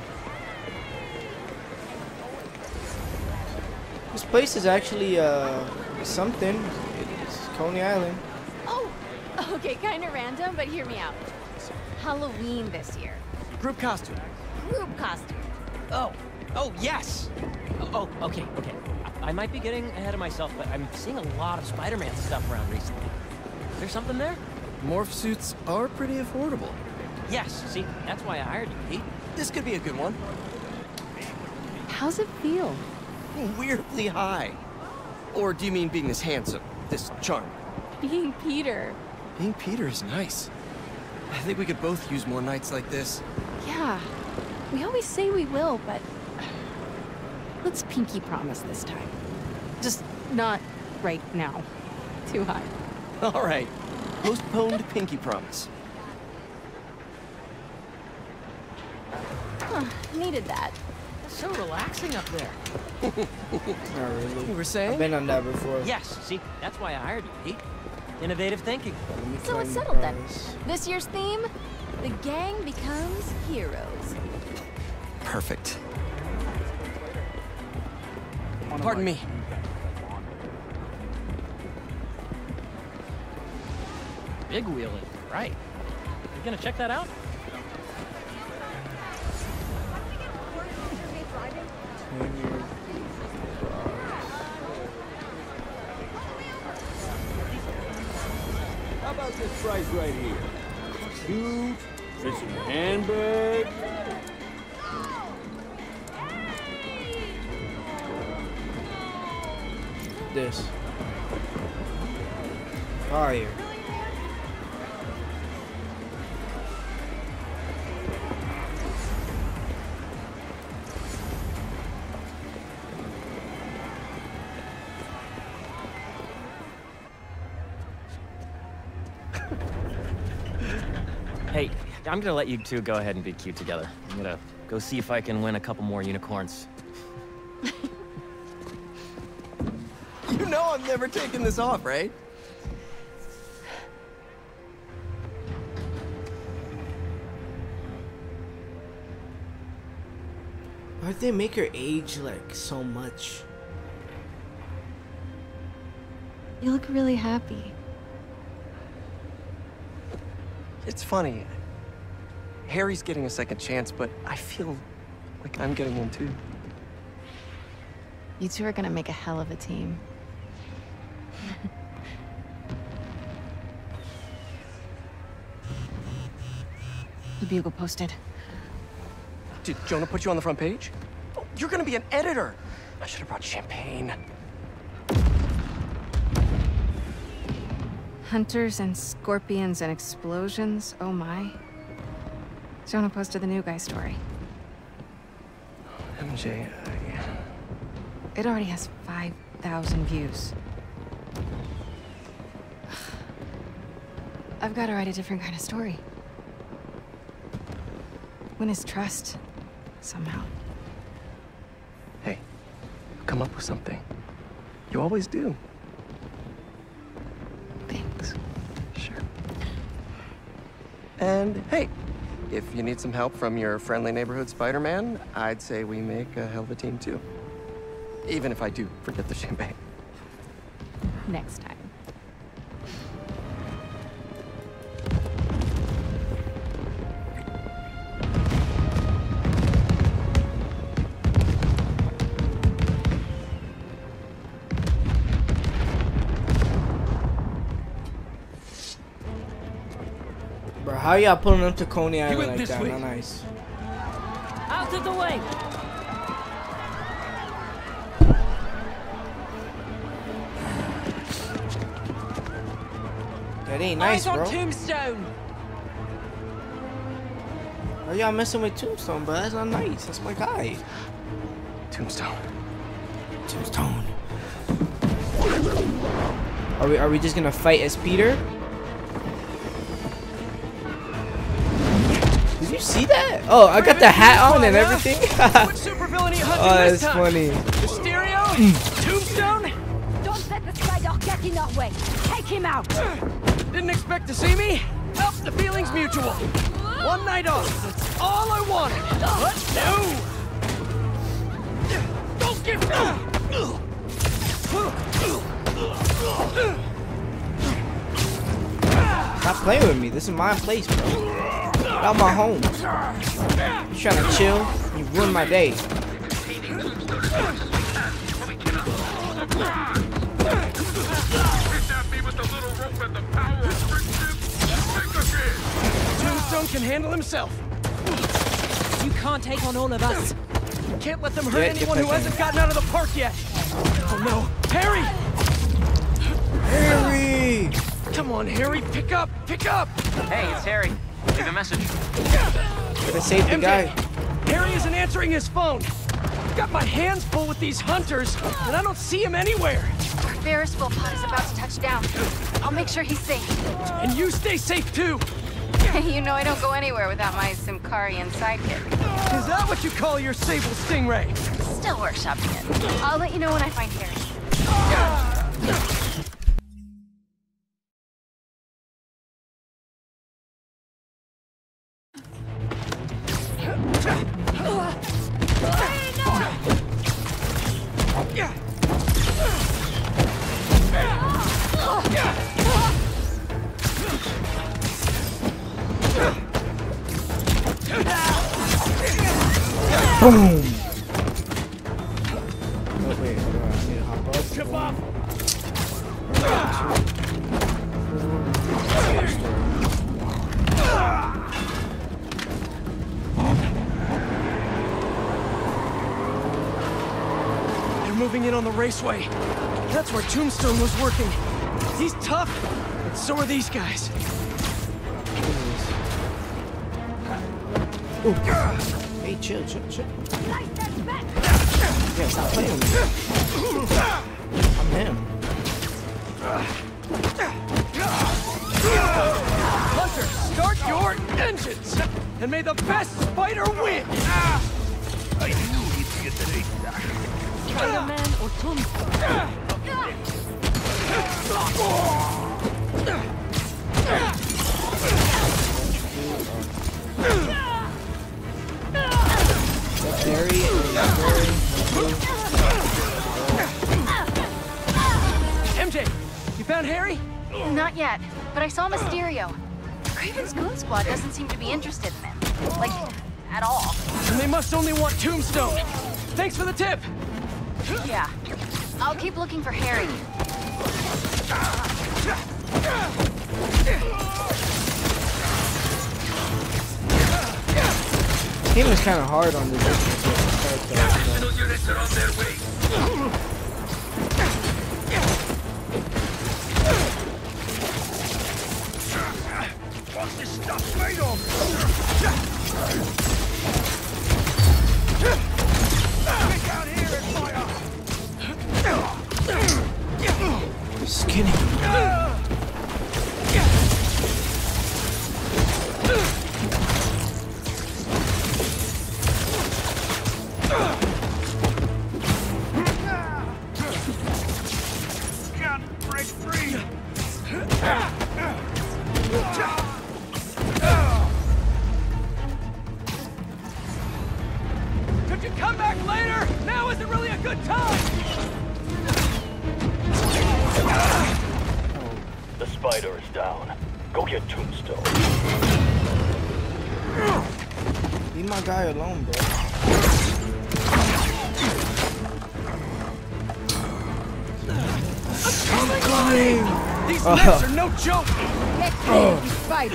This place is actually something. It's Coney Island.
Oh, okay, kind of random, but hear me out. Halloween this year.
Group costume.
Group costume.
Oh, yes. Oh, okay. I might be getting ahead of myself, but I'm seeing a lot of Spider-Man stuff around recently. Is there something there?
Morph suits are pretty affordable.
Yes, see, that's why I hired you, Pete.
This could be a good one.
How's it feel?
Weirdly high. Or do you mean being this handsome, this charming?
Being Peter.
Being Peter is nice. I think we could both use more nights like this.
Yeah, we always say we will, but let's pinky promise this time. Just not right now. Too high.
All right. Postponed pinky promise.
Huh, needed that.
It's so relaxing up there.
Not really.
You were saying?
I've been on that before.
Yes, see, that's why I hired you, Pete. Innovative thinking.
So it's settled then. This year's theme, the gang becomes heroes.
Perfect. Pardon me.
Big wheel it, right. You gonna check that out?
How about this price right here? Huge, missing handbag.
This. Fire.
Hey, I'm gonna let you two go ahead and be cute together. I'm gonna go see if I can win a couple more unicorns.
You know I'm never taking this off, right?
Why'd they make her age like so much?
You look really happy.
It's funny. Harry's getting a second chance, but I feel like I'm getting one too.
You two are gonna make a hell of a team. The Bugle posted.
Did Jonah put you on the front page? Oh, you're gonna be an editor. I should have brought champagne.
Hunters and scorpions and explosions, oh my. Jonah posted the new guy story.
MJ,
It already has 5,000 views. I've got to write a different kind of story. Win his trust, somehow.
Hey, come up with something. You always do.
Thanks.
Sure. And hey, if you need some help from your friendly neighborhood Spider-Man, I'd say we make a hell of a team too. Even if I do forget the champagne.
Next time.
Bro, how y'all pulling up to Coney Island like that? Not nice.
Out of the way!
That ain't nice,
Eyes
bro.
on Tombstone!
Why y'all messing with Tombstone, bro? That's not nice. That's my guy.
Tombstone.
Tombstone. Are we just gonna fight as Peter? Did you see that? Oh, I got the hat on and everything. Oh, that's funny.
Mysterio? Tombstone?
Don't let the spider get in our way. Take him out.
Didn't expect to see me? Well, the feeling's mutual. One night off. That's all I wanted. Let's do. Don't give
Stop playing with me. This is my place, bro. Get out my home. You trying to chill? You ruined my day.
Tombstone can handle himself.
You can't take on all of us.
Can't let them hurt anyone who hasn't gotten out of the park yet. Oh no, Harry!
Harry!
Come on, Harry, pick up, pick up!
Hey, it's Harry. Leave a message.
Gotta save the guy.
Harry isn't answering his phone. I've got my hands full with these hunters, and I don't see him anywhere.
Our Ferris wheel pod is about to touch down. I'll make sure he's safe.
And you stay safe too.
You know I don't go anywhere without my Simkarian sidekick.
Is that what you call your Sable Stingray?
Still workshopping it. I'll let you know when I find Harry.
Boom! Oh, wait, hold on. I need to hop up.
Chip off! They're moving in on the raceway. That's where Tombstone was working. He's tough, and so are these guys.
Ooh. Hey, chill. Yeah, stop playing with me. I'm him.
Hunter, start your engines! And may the best spider win!
I knew he'd get the race back.
Spider-Man or Tombstone?
MJ, you found Harry?
Not yet, but I saw Mysterio. Craven's Goon Squad doesn't seem to be interested in him. Like, at all.
And they must only want Tombstone. Thanks for the tip.
Yeah. I'll keep looking for Harry.
Game is kind of hard on this distance.
Units are on their way. What's this stuff made of? Get down here and fire!
Skinny.
Can't break free!
Could you come back later? Now isn't really a good time!
The spider is down. Go get Tombstone.
Leave my guy alone, bro.
I'm coming! These nets are no joke!
Stop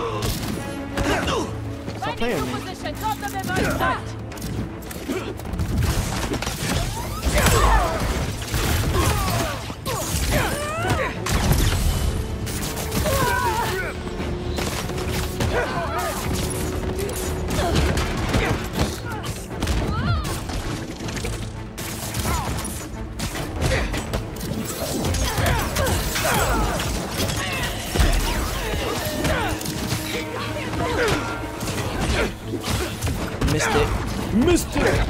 playing with me.
Position, top of the line sight.
Missed it. Missed it.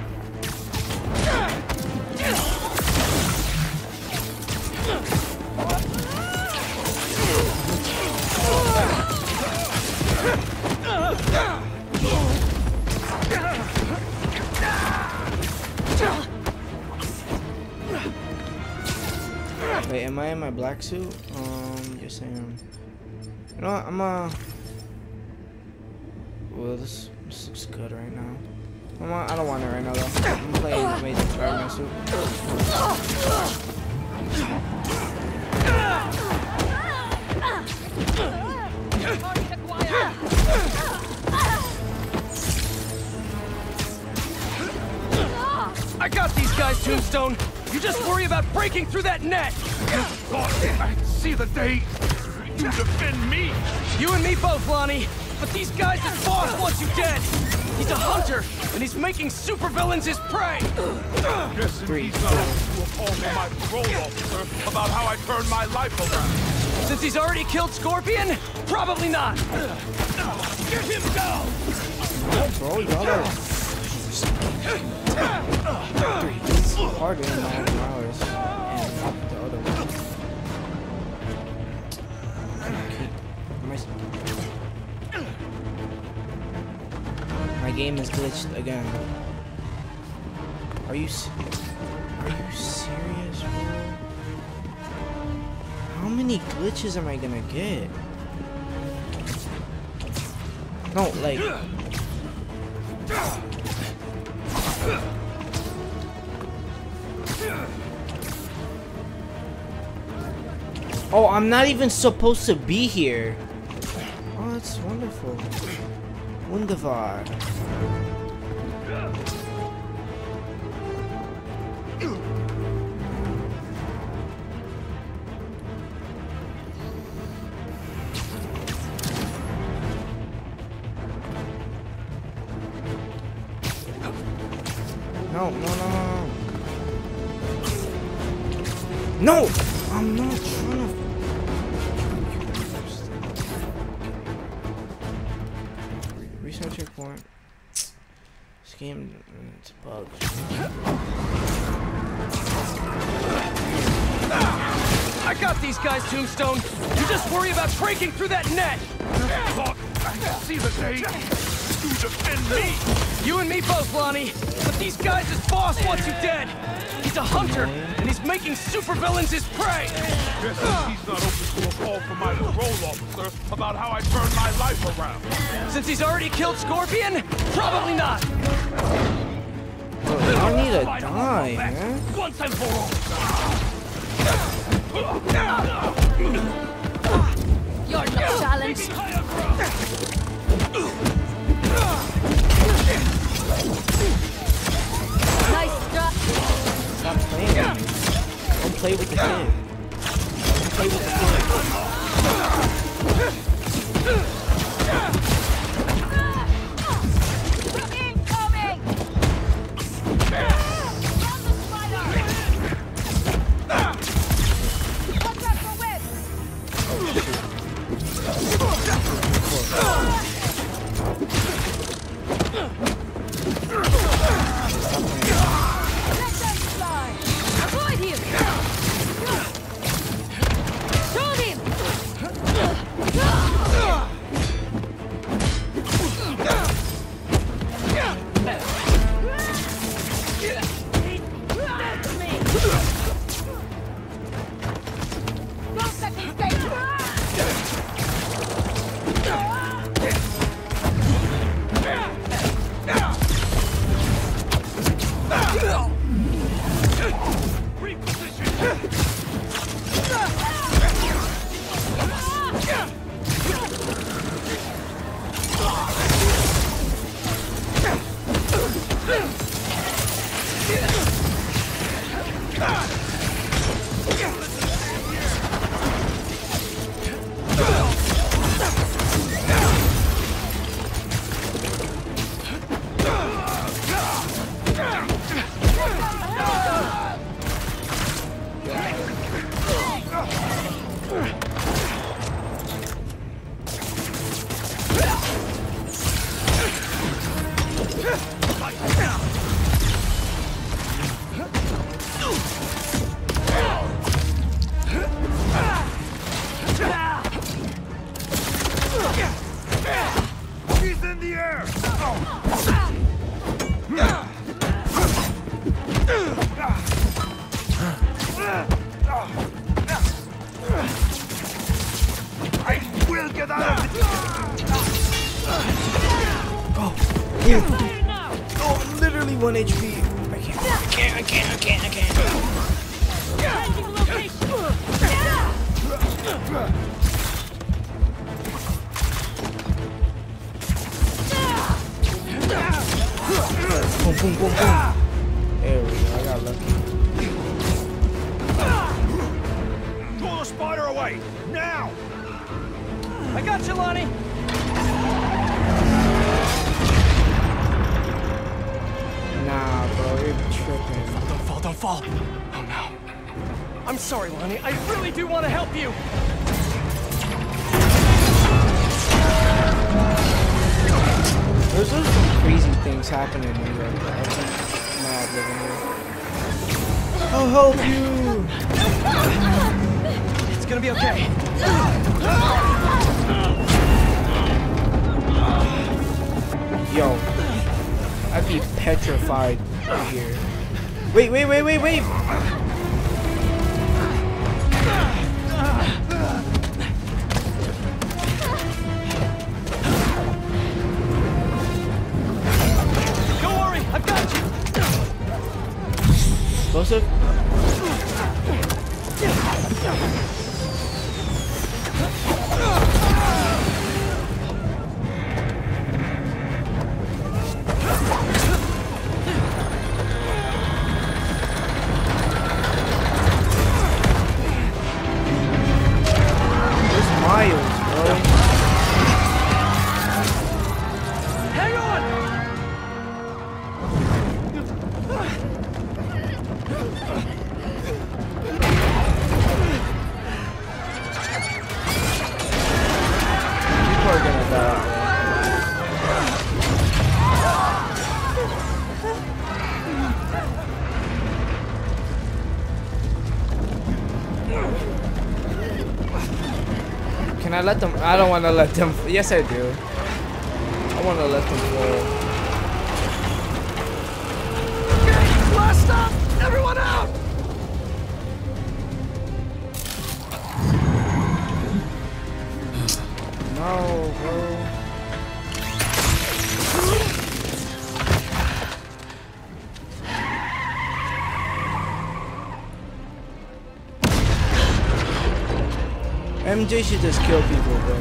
Wait, am I in my black suit? Yes I am. You know what, well, this looks good right now. I don't want it right now though. I'm playing Amazing Spider-Man suit.
I got these guys, Tombstone! You just worry about breaking through that net!
I see the day you defend me!
You and me both, Lonnie! But these guys his boss wants you dead! He's a hunter, and he's making supervillains his prey!
Guessing he's not to appall to my parole officer about how I turned my life around.
Since he's already killed Scorpion? Probably not! Get him down!
Bro, y'all are harder than ours. And not the other one. My game is glitched again. Are you serious, bro? How many glitches am I gonna get? No, like. Oh, I'm not even supposed to be here. Oh, that's wonderful. Wunderbar. No, I'm not trying to. Reset checkpoint. This game, it's bugged.
I got these guys, Tombstone. You just worry about breaking through that net.
Look, I see the day you defend me.
You and me both, Lonnie. But these guys' boss wants you dead. He's a hunter, and he's making supervillains his prey.
Guess he's not open to a call from my parole officer about how I turned my life around.
Since he's already killed Scorpion, probably not.
I need a die, man.
Once and for all.
You're no challenge. Nice job.
Stop playing with me. Don't play with the kid. Don't play with the
He's in the air! I will get out of it!
Oh, I'm literally 1 HP. I can't. Boom, boom, boom, boom. There we go, I got lucky.
Pull the spider away! Now!
I got you, Lonnie.
Nah, bro, you're tripping.
Don't fall. Oh no. I'm sorry, Lonnie. I really do want to help you.
There's some crazy things happening in here. I'm mad living here. I'll help you!
It's gonna be okay.
Yo, I'd be petrified here. Wait!
Don't worry, I've got you.
Explosive?
Hang on!
I let them? I don't want to let them. Yes, I do. I want to let them fall.
Okay, last stop! Everyone out!
No, bro. MJ should just kill people, bro.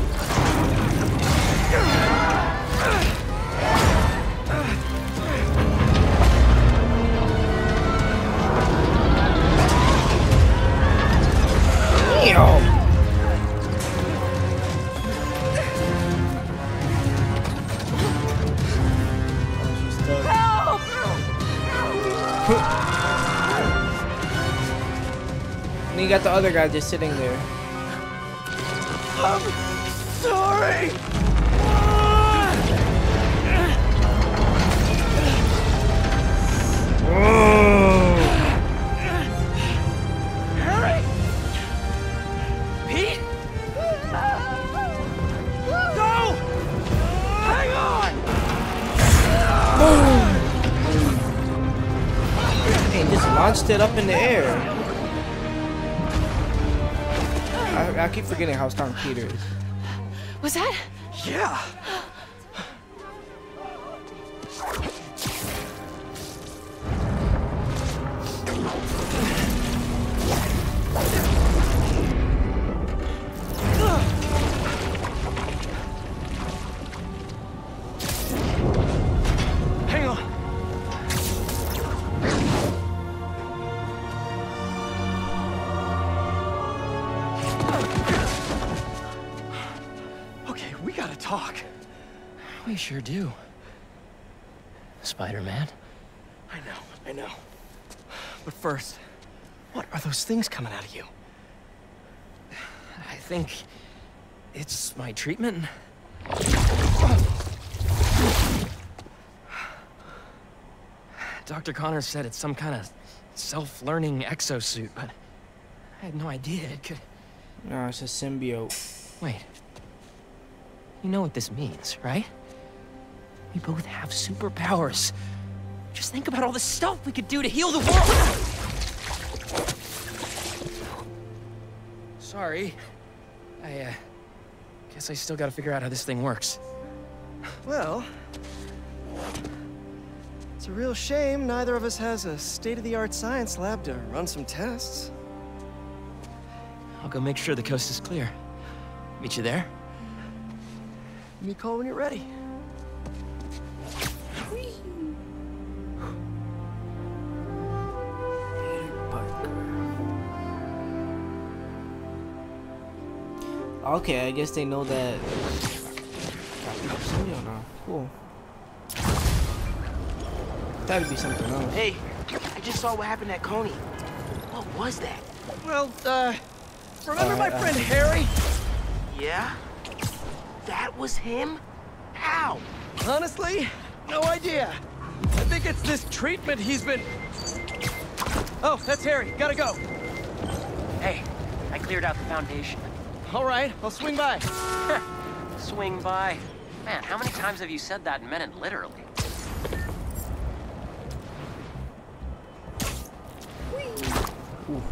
And you got the other guy just sitting there.
I'm sorry. Harry. Pete. Go. Hang on.
Hey, just launched it up in the air. I keep forgetting how strong Peter is.
Was that?
Yeah. Hang on. We gotta talk.
We sure do. Spider-Man.
I know. But first, what are those things coming out of you?
I think it's my treatment. Dr. Connors said it's some kind of self-learning exosuit, but I had no idea it could...
No, it's a symbiote.
Wait. You know what this means, right? We both have superpowers. Just think about all the stuff we could do to heal the world! Sorry. I guess I still gotta figure out how this thing works.
Well, it's a real shame neither of us has a state-of-the-art science lab to run some tests.
I'll go make sure the coast is clear. Meet you there?
Give me a call when you're ready.
Okay, I guess they know that. Cool. That'd be something else.
Hey, I just saw what happened at Coney. What was that?
Well, remember my friend Harry?
Yeah? That was him? How?
Honestly, no idea. I think it's this treatment he's been... Oh, that's Harry. Gotta go.
Hey, I cleared out the foundation.
All right, I'll swing by.
Swing by. Man, how many times have you said that and meant it literally?
Ooh.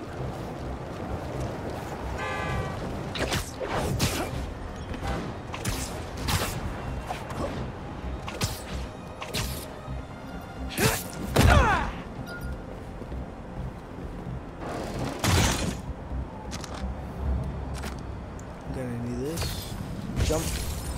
Gonna need this. Jump.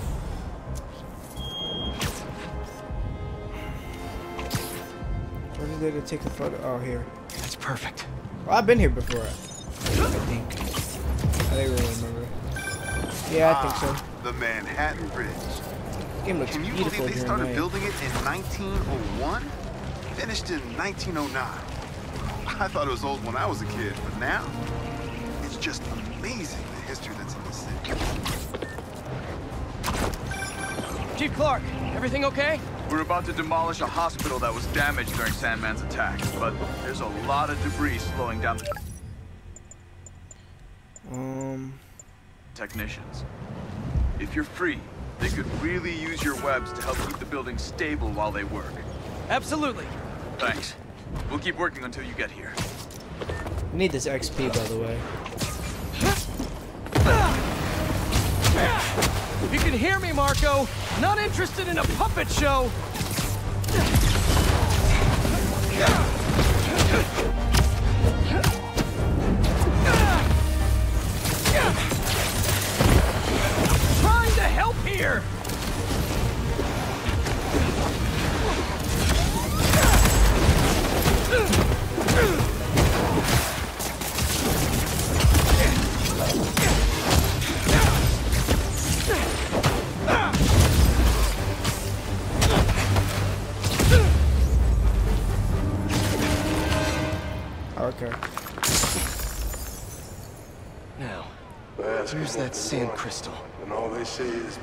Where did they take a photo? Oh, here.
That's perfect.
Well, I've been here before. I think. I don't really remember. Yeah, I think so.
The Manhattan Bridge.
Game looks
Can you
beautiful
believe they
during
started
night.
building it in 1901? Finished in 1909. I thought it was old when I was a kid, but now it's just amazing the history that's in the city.
Chief Clark, everything okay?
We're about to demolish a hospital that was damaged during Sandman's attack, but there's a lot of debris slowing down the... technicians. If you're free, they could really use your webs to help keep the building stable while they work.
Absolutely.
Thanks. We'll keep working until you get here.
I need this XP, by the way.
If you can hear me, Marco, not interested in a puppet show. Trying to help here.
Okay.
Now, where's that sand crystal?
And all they say is,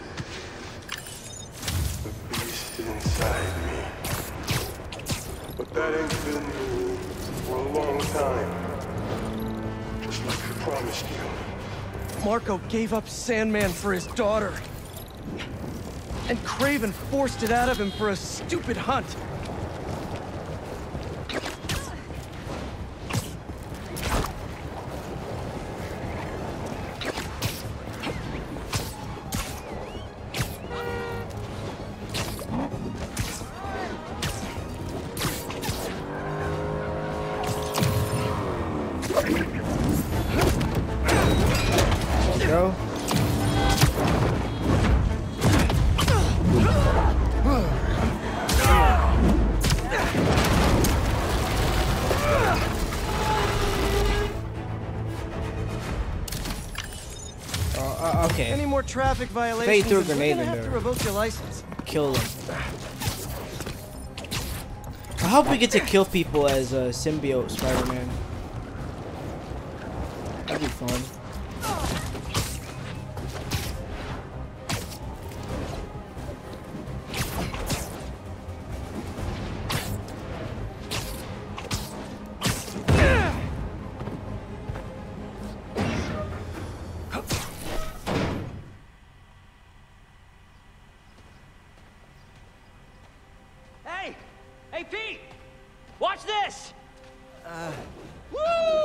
the beast inside me. But that ain't been me for a long time. Just like I promised you.
Marco gave up Sandman for his daughter. And Kraven forced it out of him for a stupid hunt.
Go. Okay.
Any more traffic violations?
They threw a
and we're
grenade
gonna
in
have
there.
to revoke your license.
Kill them. I hope we get to kill people as a symbiote Spider-Man. That'd be fun.
Hey! Hey, Pete! Watch this! Woo!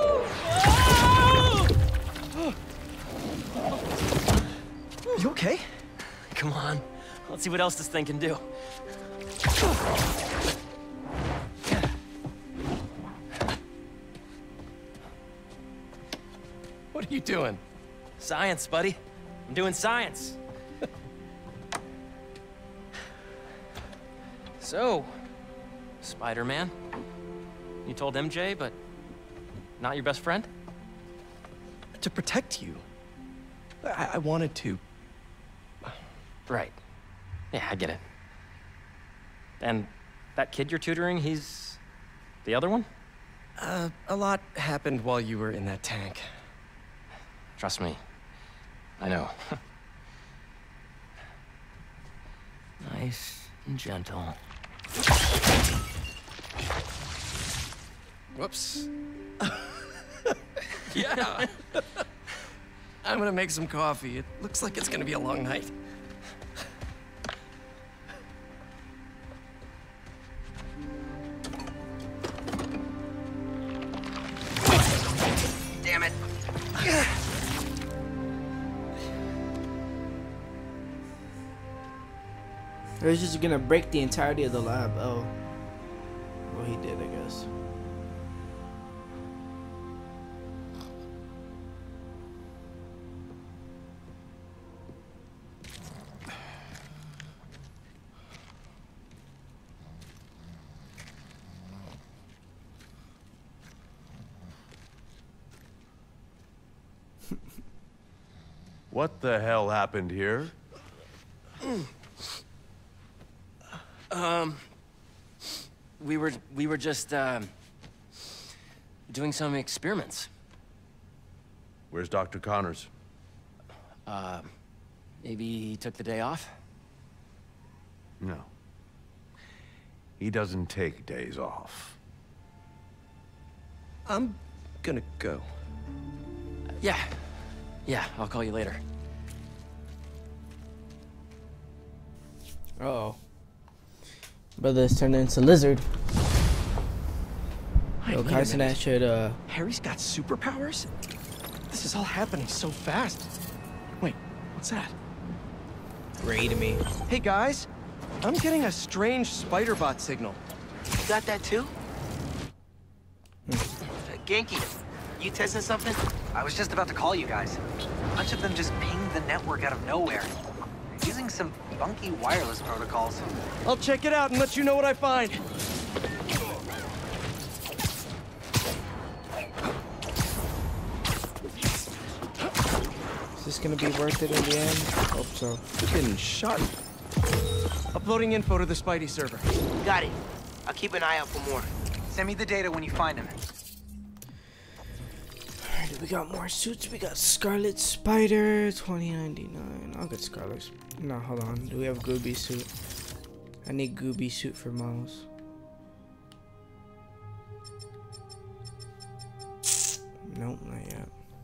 You okay? Come on. Let's see what else this thing can do. What are you doing? Science, buddy. I'm doing science. So, Spider-Man, you told MJ, but not your best friend?
To protect you. I wanted to.
Right. Yeah, I get it. And that kid you're tutoring, he's the other one?
A lot happened while you were in that tank.
Trust me. I know. Nice and gentle.
Whoops. Yeah. I'm gonna make some coffee. It looks like it's gonna be a long night.
Damn it.
Or he's just gonna break the entirety of the lab. Oh. Well, he did, I guess.
What the hell happened here?
We were just doing some experiments.
Where's Dr. Connors?
Maybe he took the day off?
No. He doesn't take days off.
I'm gonna go.
Yeah, I'll call you later.
Uh-oh. Brother's turned into lizard. Yo, Kaisenat should,
Harry's got superpowers? This is all happening so fast. Wait, what's that?
Raid me.
Hey guys, I'm getting a strange spider-bot signal.
You got that too? Genki, you testing something?
I was just about to call you guys. A bunch of them just pinged the network out of nowhere. Using some funky wireless protocols.
I'll check it out and let you know what I find.
Is this gonna be worth it in the end? Hope so.
Getting shot. Uploading info to the Spidey server.
Got it. I'll keep an eye out for more.
Send me the data when you find him.
Alright, we got more suits. We got Scarlet Spider, 2099. I'll get Scarlet. No, hold on. Do we have Gooby suit? I need Gooby suit for Miles. Nope, not yet.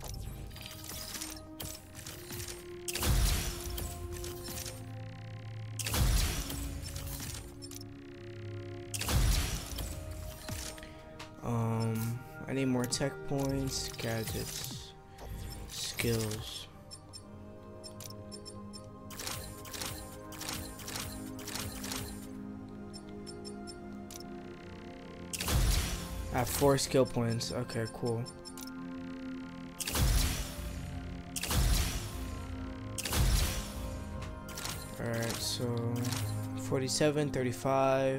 I need more tech points, gadgets, skills. I have 4 skill points. Okay, cool. Alright, so 47, 35.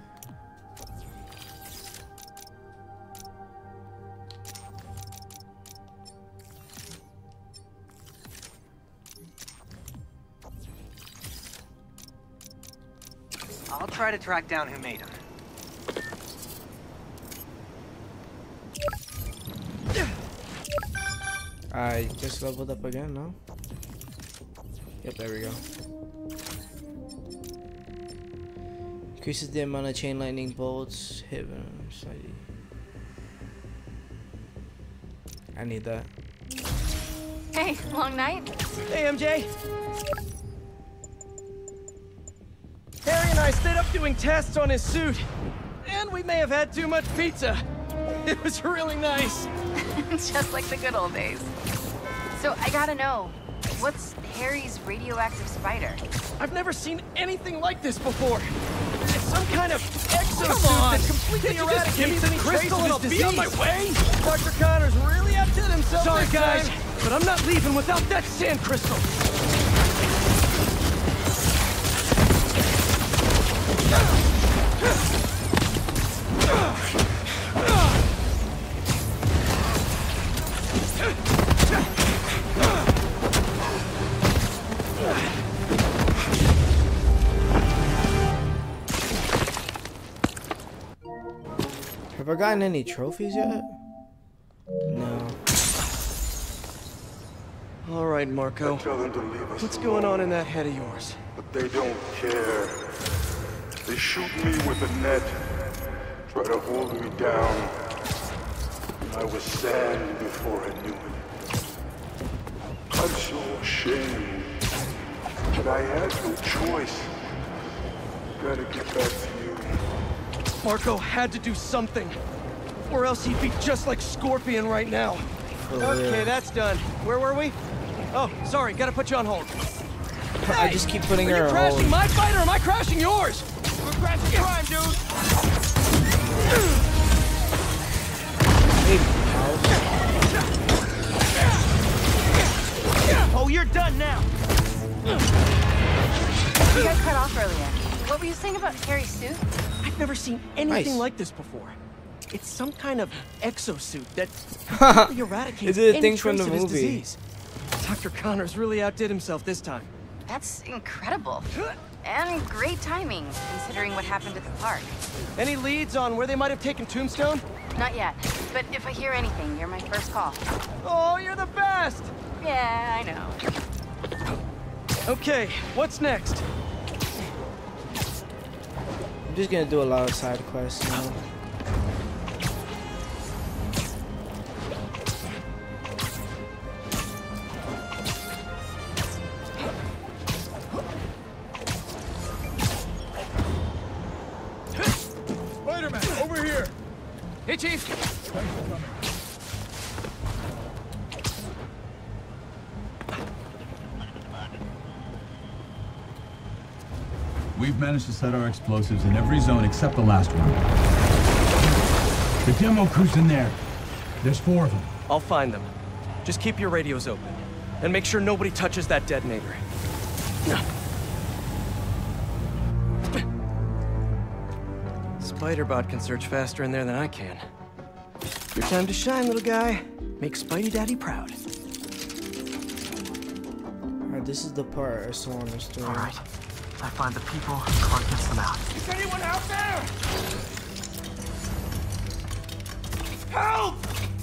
I'll try to track down who made him.
I just leveled up again, no? Yep, there we go. Increases the amount of chain lightning bolts hit venom. I need that.
Hey, long night?
Hey, MJ. Harry and I stayed up doing tests on his suit. And we may have had too much pizza. It was really nice.
Just like the good old days. So I gotta know, what's Harry's radioactive spider?
I've never seen anything like this before. It's some kind of exosuit that completely eradicates any trace of his disease. Be on my way? Dr. Connors really outdid himself. Sorry, guys, but I'm not leaving without that sand crystal.
Have I gotten any trophies yet? No.
All right, Marco.
Tell them to leave us
What's
alone.
going on in that head of yours?
But they don't care. They shoot me with a net, try to hold me down. I was sand before I knew it. I'm so ashamed, but I had no choice. Gotta get back to you.
Marco had to do something, or else he'd be just like Scorpion right now. Okay, that's done. Where were we? Oh, sorry, gotta put you on hold.
I just keep putting her
Are you
on
crashing
hold.
my fight or am I crashing yours?
We're crashing crime, dude!
Oh, you're done now.
You got cut off earlier. What were you saying about Harry's suit?
I've never seen anything
Nice.
like this before. It's some kind of exosuit that completely eradicates
Is it a
any
thing from
trace
the
of his
movie?
disease. Dr. Connors really outdid himself this time.
That's incredible. And great timing, considering what happened at the park.
Any leads on where they might have taken Tombstone?
Not yet, but if I hear anything, you're my first call.
Oh, you're the best!
Yeah, I know.
Okay, what's next?
I'm just gonna do a lot of side quests now.
Hey, Chief!
We've managed to set our explosives in every zone except the last one. The demo crew's in there. There's 4 of them.
I'll find them. Just keep your radios open. And make sure nobody touches that detonator. Spider-Bot can search faster in there than I can. Your time to shine, little guy. Make Spidey Daddy proud.
Alright, this is the part I saw on the story.
Alright. I find the people, Clark gets them out.
Is anyone out there? Help!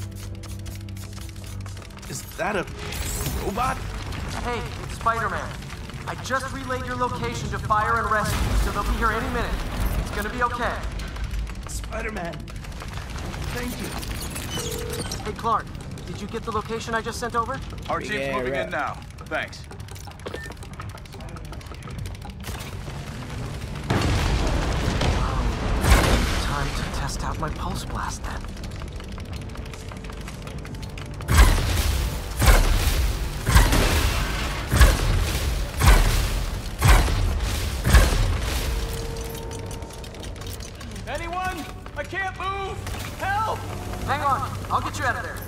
Is that a robot?
Hey, it's Spider-Man. I just relayed your location to fire and rescue, so they'll be here any minute. It's gonna be okay.
Spider-Man. Thank you.
Hey, Clark, did you get the location I just sent over?
Our team's moving in now. Thanks.
Time to test out my pulse blast then.
Anyone? I can't move! Help!
Hang on, I'll get you out of there.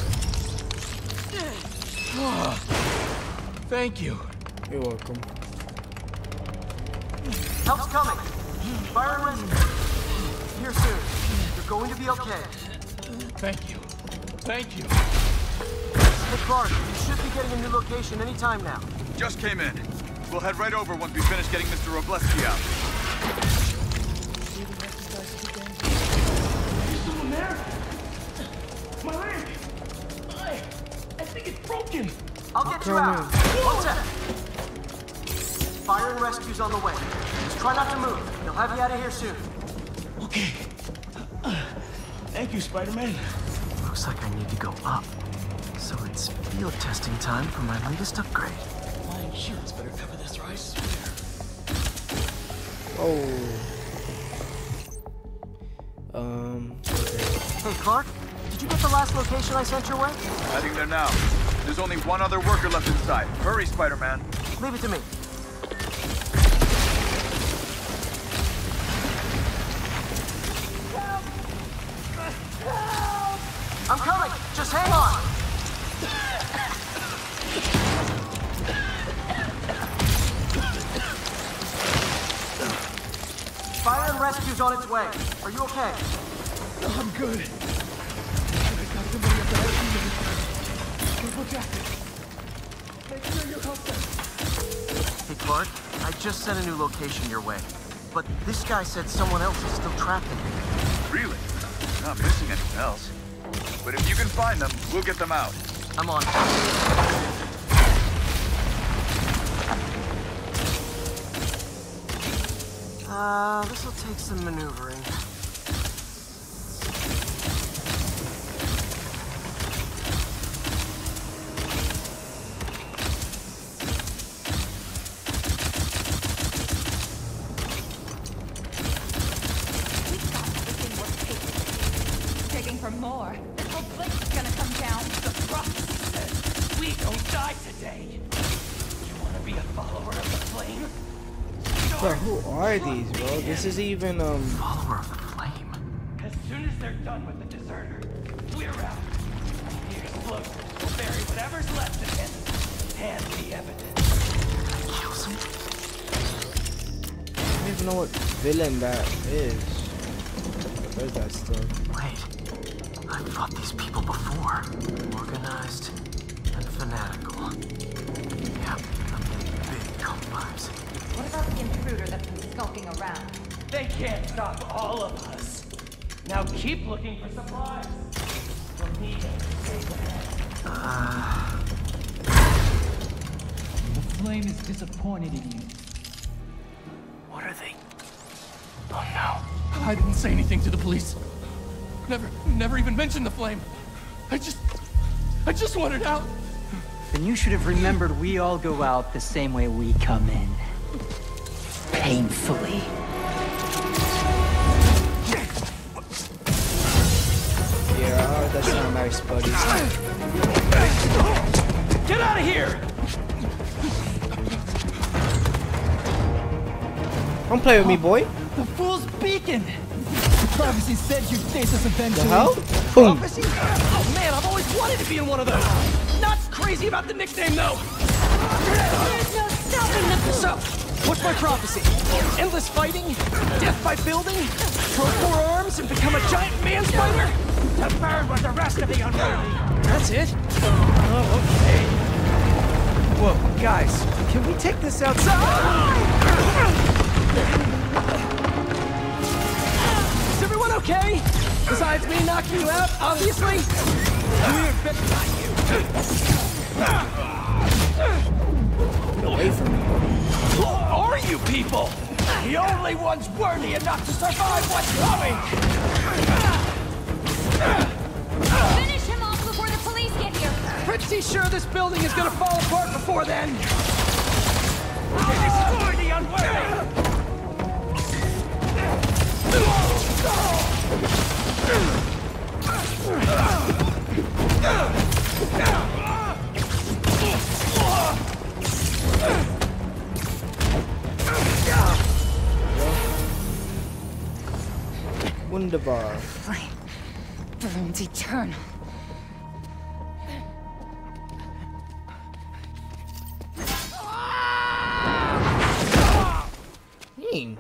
Thank you.
You're welcome.
Help's coming. Fire and rescue. Here soon. You're going to be okay.
Thank you. Thank you.
Hey, Clark, you should be getting a new location anytime now.
Just came in. We'll head right over once we finish getting Mr. Robleski out.
Someone there? My leg! I think it's broken.
I'll get you out. One sec. Fire and rescue's on the way. Just try not to move. They'll have you out of here soon.
Okay. Thank you, Spider-Man.
Looks like I need to go up. So it's field testing time for my latest upgrade.
My insurance better cover this, right? I swear.
Hey, Clark, did you get the last location I sent your way?
Heading there now. There's only one other worker left inside. Hurry, Spider-Man.
Leave it to me. I'm coming! Just hang on! Fire and rescue's on its way. Are you okay?
I'm good. I got somebody up there. Triple jacket. Make sure you're helping.
Hey, Clark, I just sent a new location your way. But this guy said someone else is still trapped in here.
Really? Not missing anything else. But if you can find them, we'll get them out.
I'm on. This'll take some maneuvering.
Digging for more. This whole place is gonna come down.
The prophecy says we don't die today. You want to be a follower of the flame?
Bro, who are these, bro? This is even,
Follower of the flame.
As soon as they're done with the deserter, we're out. The explosives will bury whatever's left of him. And the evidence.
Kills him?
I don't even know what villain that is. What is that stuff?
Wait. I've fought these people before. Organized and fanatical. Yep, big cult vibes.
What about the intruder that's been skulking around?
They can't stop all of us. Now keep looking for supplies. We'll need them to save the head.
The flame is disappointed in you.
What are they? Oh no.
I didn't say anything to the police. Never even mentioned the flame. I just wanted out.
Then you should have remembered we all go out the same way we come in. Painfully.
That's not nice, buddy.
Get out of here!
Don't play with me, boy.
The fool's beacon! The prophecy said you'd face us eventually.
The hell? Boom.
Prophecy? Oh man, I've always wanted to be in one of those! Not crazy about the nickname, though!
There's no stopping the
So, what's my prophecy? Endless fighting? Death by building? Grow 4 arms and become a giant man spider? To burn with the rest of the unworthy! That's it? Oh, okay. Whoa, guys, can we take this outside? Is everyone okay? Besides me knocking you out, obviously? We're better than you.
Get away from me.
Who are you people? The only ones worthy enough to survive what's coming!
Finish him off before the police get here.
Pretty sure this building is gonna fall apart before then. Destroy the unworthy!
Wunderbar.
Flame burns eternal.
Dang.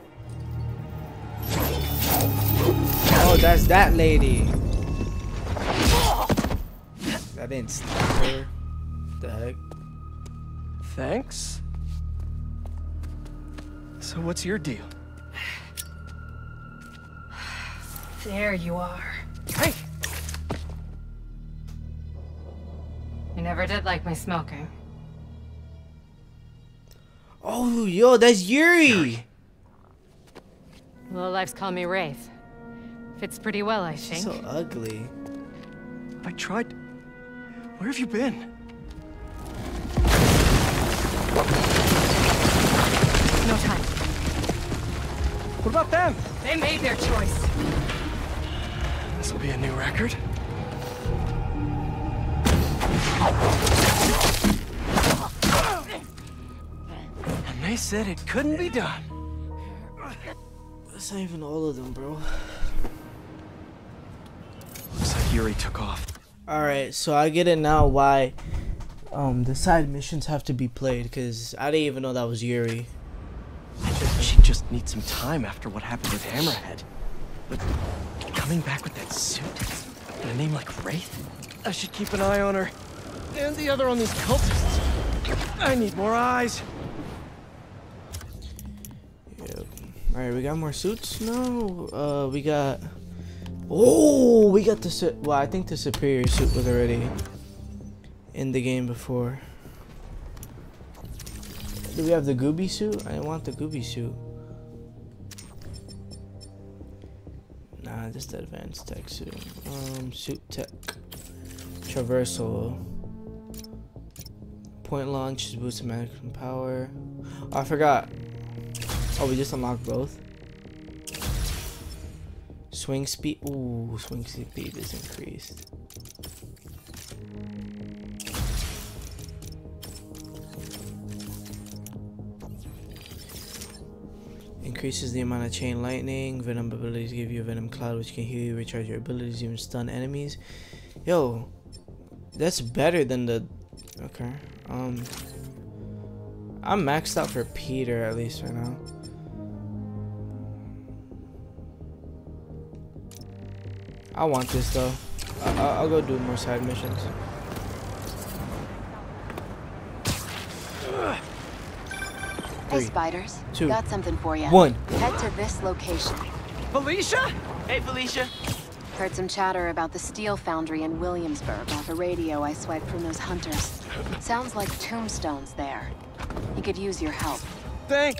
Oh, that's that lady. I didn't stab her. The heck?
Thanks. So what's your deal?
There you are.
Hey!
You never did like my smoking.
Oh, yo, that's Yuri.
Lowlifes call me Wraith. Fits pretty well, I think.
So ugly.
I tried. Where have you been?
No time.
What about them?
They made their choice.
This will be a new record. And they said it couldn't be done.
That's not even all of them, bro.
Looks like Yuri took off.
Alright, so I get it now why the side missions have to be played, because I didn't even know that was Yuri.
She just needs some time after what happened with Hammerhead. But coming back with that suit and a name like Wraith? I should keep an eye on her. And the other on these cultists. I need more eyes.
Yep. Alright, we got more suits? No. We got... Oh, we got the... Well, I think the superior suit was already in the game before. Do we have the Gooby suit? I didn't want the Gooby suit. Nah, just the advanced tech suit. Suit tech. Traversal. Point launch is boosted maximum power. Oh, I forgot. Oh, we just unlocked both. Swing speed. Ooh, swing speed is increased. Increases the amount of chain lightning. Venom abilities give you a venom cloud, which can heal you, recharge your abilities, even stun enemies. Yo, that's better than the. Okay. I'm maxed out for Peter at least right now. I want this though. I'll go do more side missions.
Hey, Spiders.
2,
Got something for you.
1.
Head to this location.
Felicia?
Hey, Felicia.
Heard some chatter about the steel foundry in Williamsburg off a radio I swiped from those hunters. Sounds like tombstones there. He could use your help.
Thanks.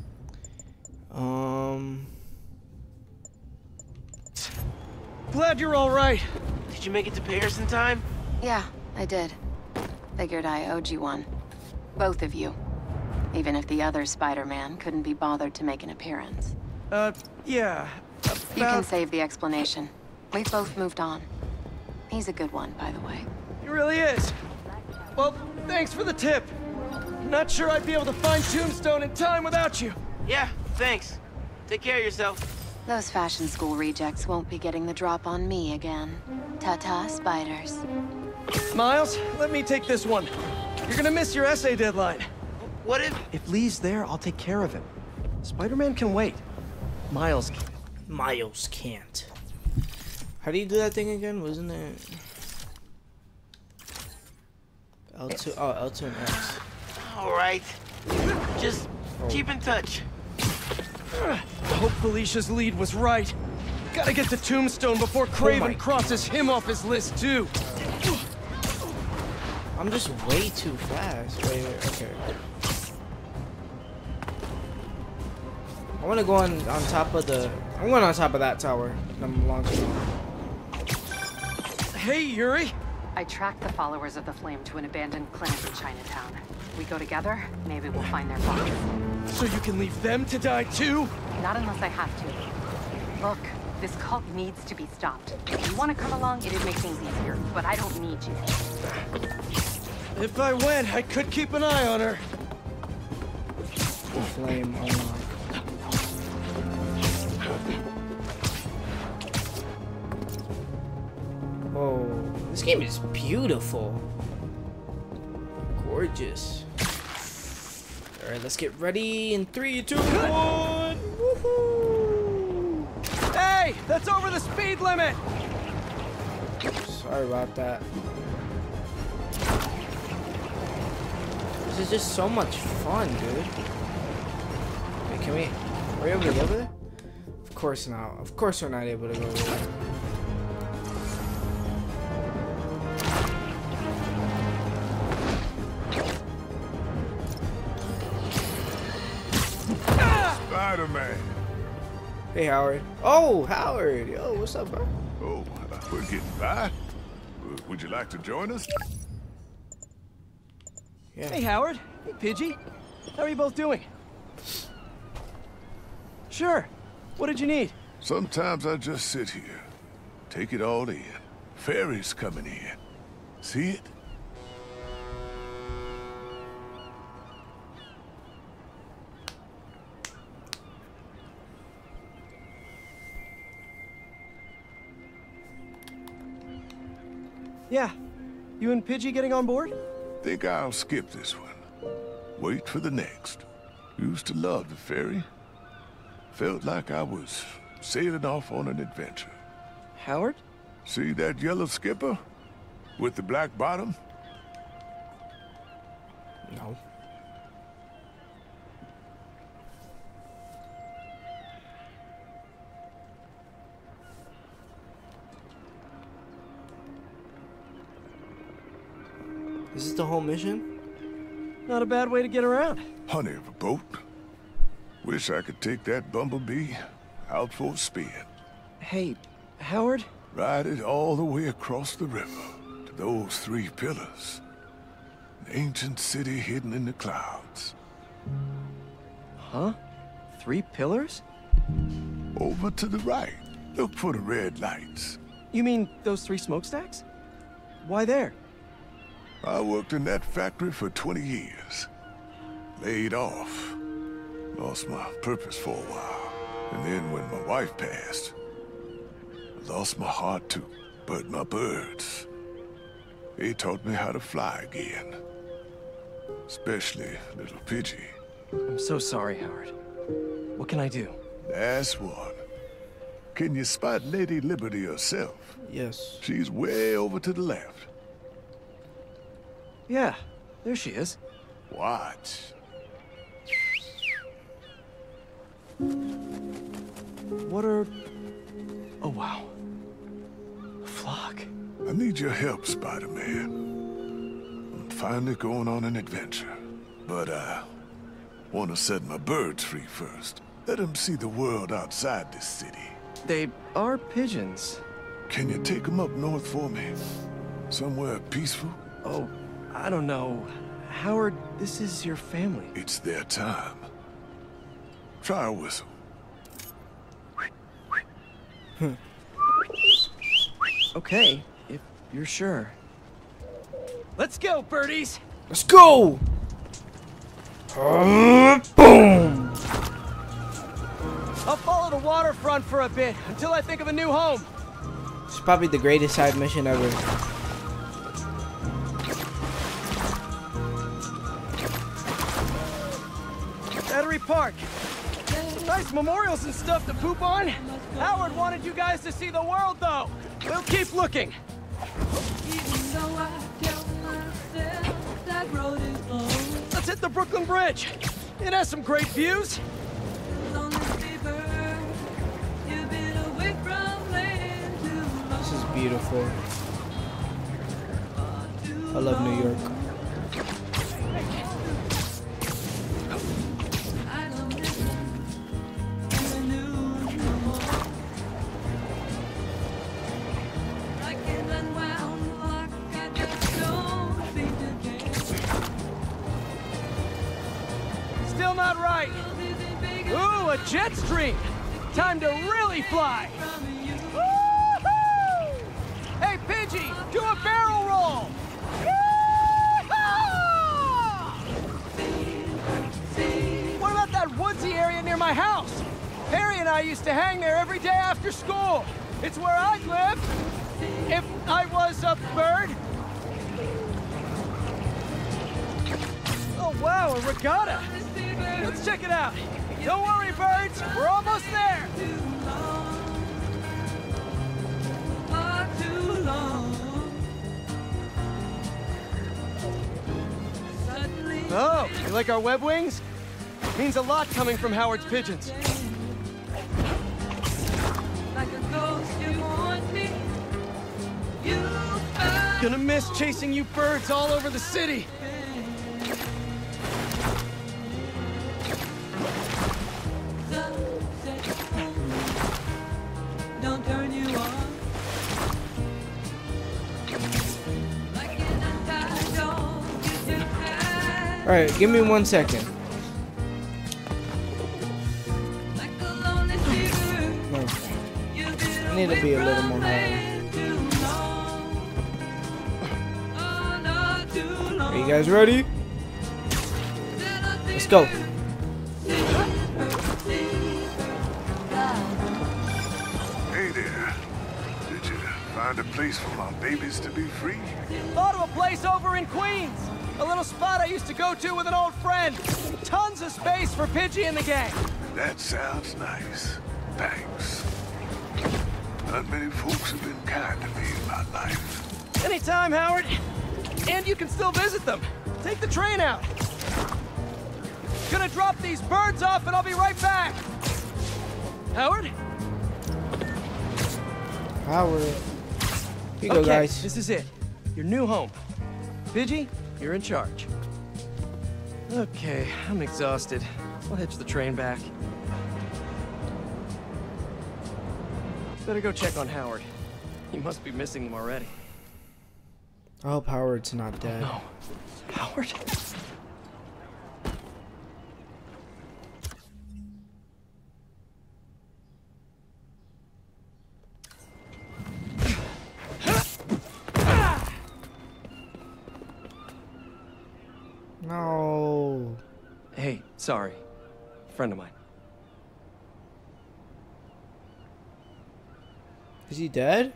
Glad you're all right.
Did you make it to Paris in time?
Yeah, I did. Figured I owed you one. Both of you. Even if the other Spider-Man couldn't be bothered to make an appearance.
Yeah.
You can save the explanation. We've both moved on. He's a good one, by the way.
He really is. Well, thanks for the tip. Not sure I'd be able to find Tombstone in time without you.
Yeah, thanks. Take care of yourself.
Those fashion school rejects won't be getting the drop on me again. Ta-ta, spiders.
Miles, let me take this one. You're gonna miss your essay deadline.
What if...
If Lee's there, I'll take care of him. Spider-Man can wait. Miles can.
Miles can't. How do you do that thing again? Wasn't it... L2, oh, L2 and X.
Alright. Just keep in touch.
I hope Felicia's lead was right. Gotta get to Tombstone before Kraven crosses him off his list, too.
I'm just way too fast. Wait, okay. I want to go on top of the... I'm going on top of that tower. I'm launching on.
Hey, Yuri.
I tracked the followers of the Flame to an abandoned clinic in Chinatown. We go together, maybe we'll find their boss.
So you can leave them to die too?
Not unless I have to. Look, this cult needs to be stopped. If you want to come along, it'd make things easier, but I don't need you.
If I went, I could keep an eye on her.
Flame unlock. Oh, this game is beautiful. Gorgeous. Alright, let's get ready in 3, 2, 1. Woohoo!
Hey, that's over the speed limit!
Sorry about that. This is just so much fun, dude. Wait, can we... Are we able to go over there? Of course not. Of course we're not able to go over there.
Spider-Man.
Hey, Howard. Oh, Howard. Yo, what's up, bro?
Oh, we're getting by. Would you like to join us?
Yeah.
Hey, Howard. Hey, Pidgey. How are you both doing? Sure. What did you need?
Sometimes I just sit here, take it all in. Ferry's coming in. See it?
Yeah. You and Pidgey getting on board?
Think I'll skip this one. Wait for the next. Used to love the ferry. Felt like I was sailing off on an adventure.
Howard?
See that yellow skipper? With the black bottom?
No. Is this the whole mission?
Not a bad way to get around.
Honey of a boat. Wish I could take that bumblebee out for a spin.
Hey, Howard?
Ride it all the way across the river to those 3 pillars. An ancient city hidden in the clouds.
Huh? 3 pillars?
Over to the right. Look for the red lights.
You mean those 3 smokestacks? Why there?
I worked in that factory for 20 years. Laid off. Lost my purpose for a while. And then when my wife passed, I lost my heart too. But my birds, they taught me how to fly again. Especially little Pidgey.
I'm so sorry, Howard. What can I do?
That's one. Can you spot Lady Liberty herself?
Yes.
She's way over to the left.
Yeah, there she is.
Watch.
What are... Oh, wow. A flock.
I need your help, Spider-Man. I'm finally going on an adventure. But I want to set my birds free first. Let them see the world outside this city.
They are pigeons.
Can you take them up north for me? Somewhere peaceful?
Oh, I don't know. Howard, this is your family.
It's their time. Try a whistle.
Okay, You're sure? Let's go, birdies!
Let's go! Boom!
I'll follow the waterfront for a bit until I think of a new home.
It's probably the greatest side mission ever.
Battery Park. Nice memorials and stuff to poop on. Howard wanted you guys to see the world, though. We'll keep looking. Let's hit the Brooklyn Bridge. It has some great views.
This is beautiful. I love New York.
Still not right. Ooh, a jet stream. Time to really fly. Woo-hoo! Hey, Pidgey, do a barrel roll. What about that woodsy area near my house? Perry and I used to hang there every day after school. It's where I'd live if I was a bird. Oh, wow, a regatta. Let's check it out. Don't worry, birds. We're almost there. Oh, you like our web wings? Means a lot coming from Howard's pigeons. Gonna miss chasing you birds all over the city.
Don't turn you on.
Alright, give me 1 second. No. I need to be a little more high. Are you guys ready? Let's go.
Hey there. Did you find a place for my babies to be free?
Thought of a place over in Queens. A little spot I used to go to with an old friend. Tons of space for Pidgey and the gang.
That sounds nice. Thanks. Not many folks have been kind to me in my life.
Anytime, Howard. And you can still visit them. Take the train out. Gonna drop these birds off and I'll be right back. Howard?
Howard. Here you go,
Okay,
guys.
this is it. Your new home. Pidgey, you're in charge. Okay, I'm exhausted. I'll hitch the train back. Better go check on Howard. He must be missing him already.
I hope Howard's not dead.
No. Howard?
No.
Hey, sorry. Friend of mine.
Is he dead?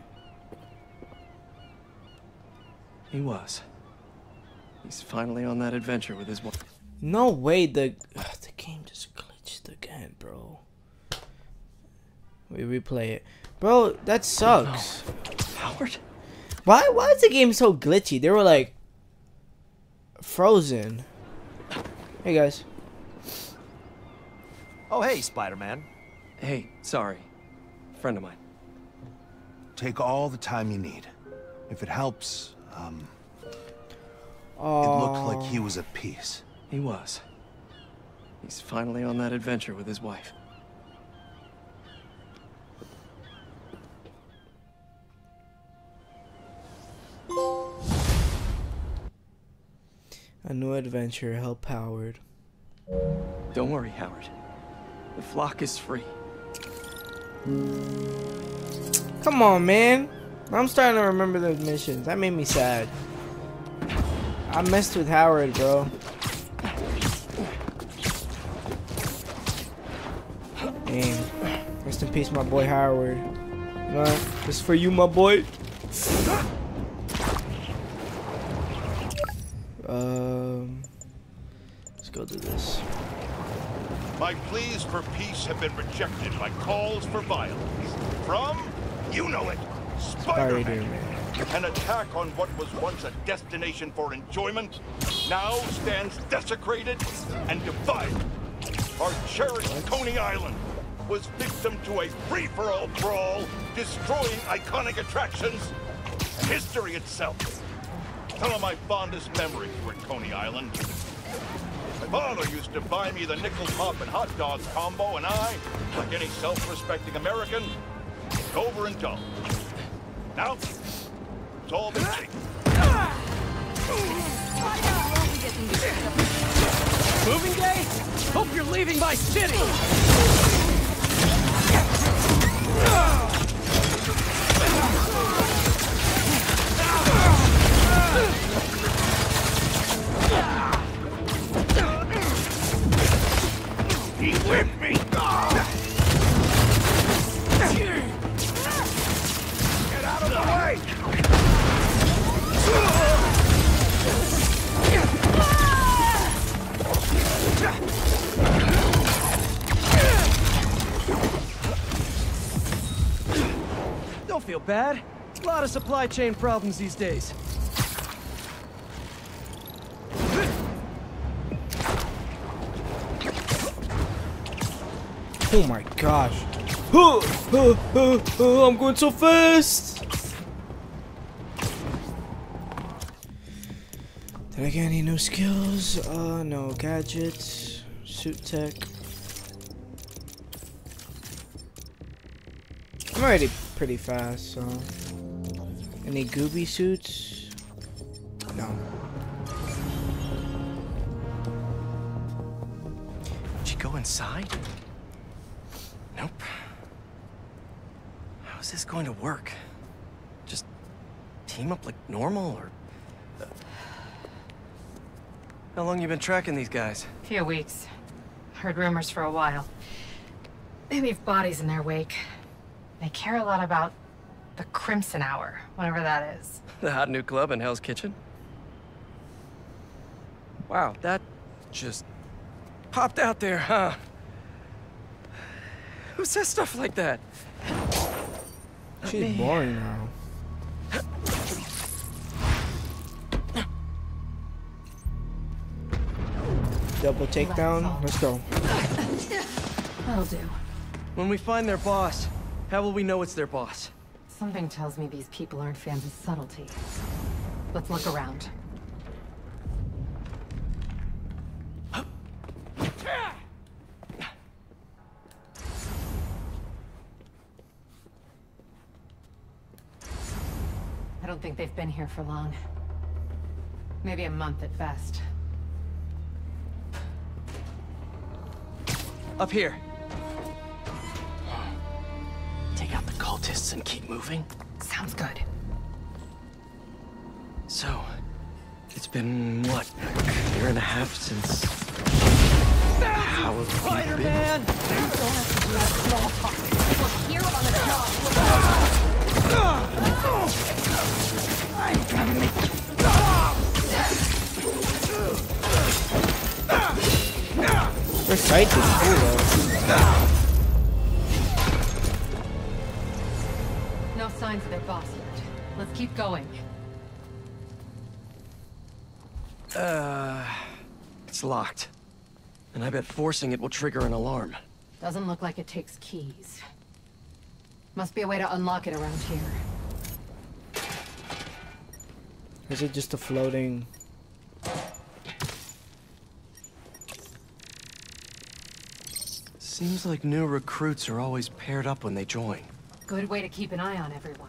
He was. He's finally on that adventure with his wife.
No way, the game just glitched again, bro. We replay it. Bro, that sucks.
No. Howard?
Why is the game so glitchy? They were like frozen. Hey guys.
Oh hey, Spider-Man.
Hey, sorry. Friend of mine.
Take all the time you need. If it helps, it looked like he was at peace.
He was. He's finally on that adventure with his wife.
A new adventure, help Howard.
Don't worry, Howard. The flock is free.
Come on, man. I'm starting to remember those missions. That made me sad. I messed with Howard, bro. Damn. Rest in peace, my boy Howard. This is for you, my boy. Let's go do this.
My pleas for peace have been rejected by calls for violence. From, you know it, Spider-Man. An attack on what was once a destination for enjoyment now stands desecrated and defiled. Our cherished Coney Island was victim to a free-for-all brawl, destroying iconic attractions, history itself. Some of my fondest memories were at Coney Island. My father used to buy me the nickel pop and hot dog combo, and I, like any self-respecting American, was overindulged. Now, it's all been changed.
Moving day? Hope you're leaving my city!
He whipped me! Get out of the way!
Don't feel bad. A lot of supply chain problems these days.
Oh my gosh. I'm going so fast. Did I get any new skills? No. Gadgets. Suit tech. I'm already pretty fast, so. Any gooby suits? No.
Did you go inside? Nope. How is this going to work? Just team up like normal, or... How long you been tracking these guys?
Few weeks. Heard rumors for a while. They leave bodies in their wake. They care a lot about the Crimson Hour, whatever that is.
The hot new club in Hell's Kitchen? Wow, that just popped out there, huh? Who says stuff like that?
She's boring now. Double takedown. Let's go.
That'll do.
When we find their boss, how will we know it's their boss?
Something tells me these people aren't fans of subtlety. Let's look around. I don't think they've been here for long. Maybe a month at best.
Up here.
Take out the cultists and keep moving?
Sounds good.
So, it's been, what, a year and a half since... How have you been?
Spider-Man!
You don't have to do that small talk. We're here on the job.
Their sight is cool though.
No signs of their boss yet. Let's keep going.
It's locked. And I bet forcing it will trigger an alarm.
Doesn't look like it takes keys. Must be a way to unlock it around here.
Is it just a floating?
Seems like new recruits are always paired up when they join.
Good way to keep an eye on everyone.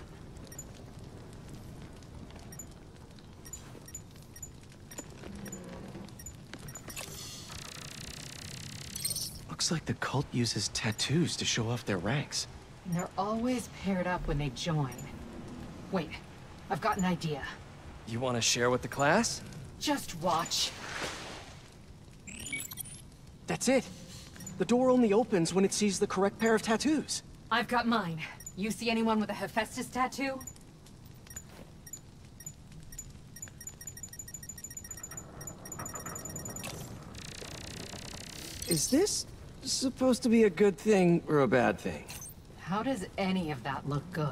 Looks like the cult uses tattoos to show off their ranks.
And they're always paired up when they join. Wait, I've got an idea.
You want to share with the class?
Just watch.
That's it. The door only opens when it sees the correct pair of tattoos.
I've got mine. You see anyone with a Hephaestus tattoo?
Is this supposed to be a good thing or a bad thing?
How does any of that look good?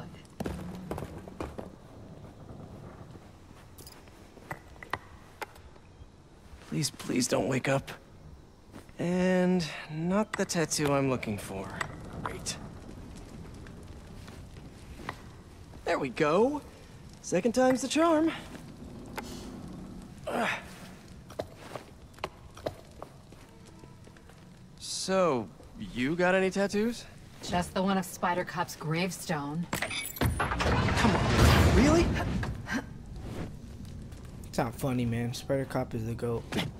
Please, please don't wake up. And not the tattoo I'm looking for. Great. There we go. Second time's the charm. So, you got any tattoos?
Just the one of Spider Cop's gravestone.
Come on, really?
It's not funny, man. Spider Cop is the GOAT.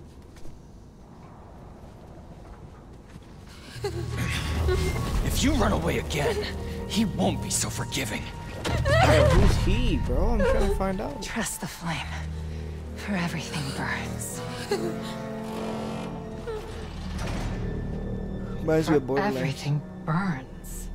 If you run away again, he won't be so forgiving.
Yo, who's he, bro? I'm trying to find out.
Trust the flame, for everything burns.
Reminds me of Borderlands.
Everything burns.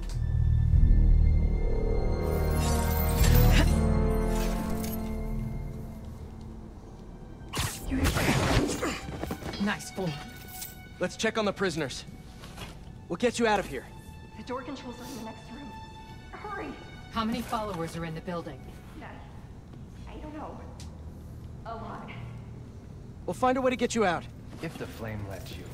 Nice form.
Let's check on the prisoners. We'll get you out of here.
The door controls are in the next room. Hurry!
How many followers are in the building?
I don't know. A lot.
We'll find a way to get you out.
If the flame lets you.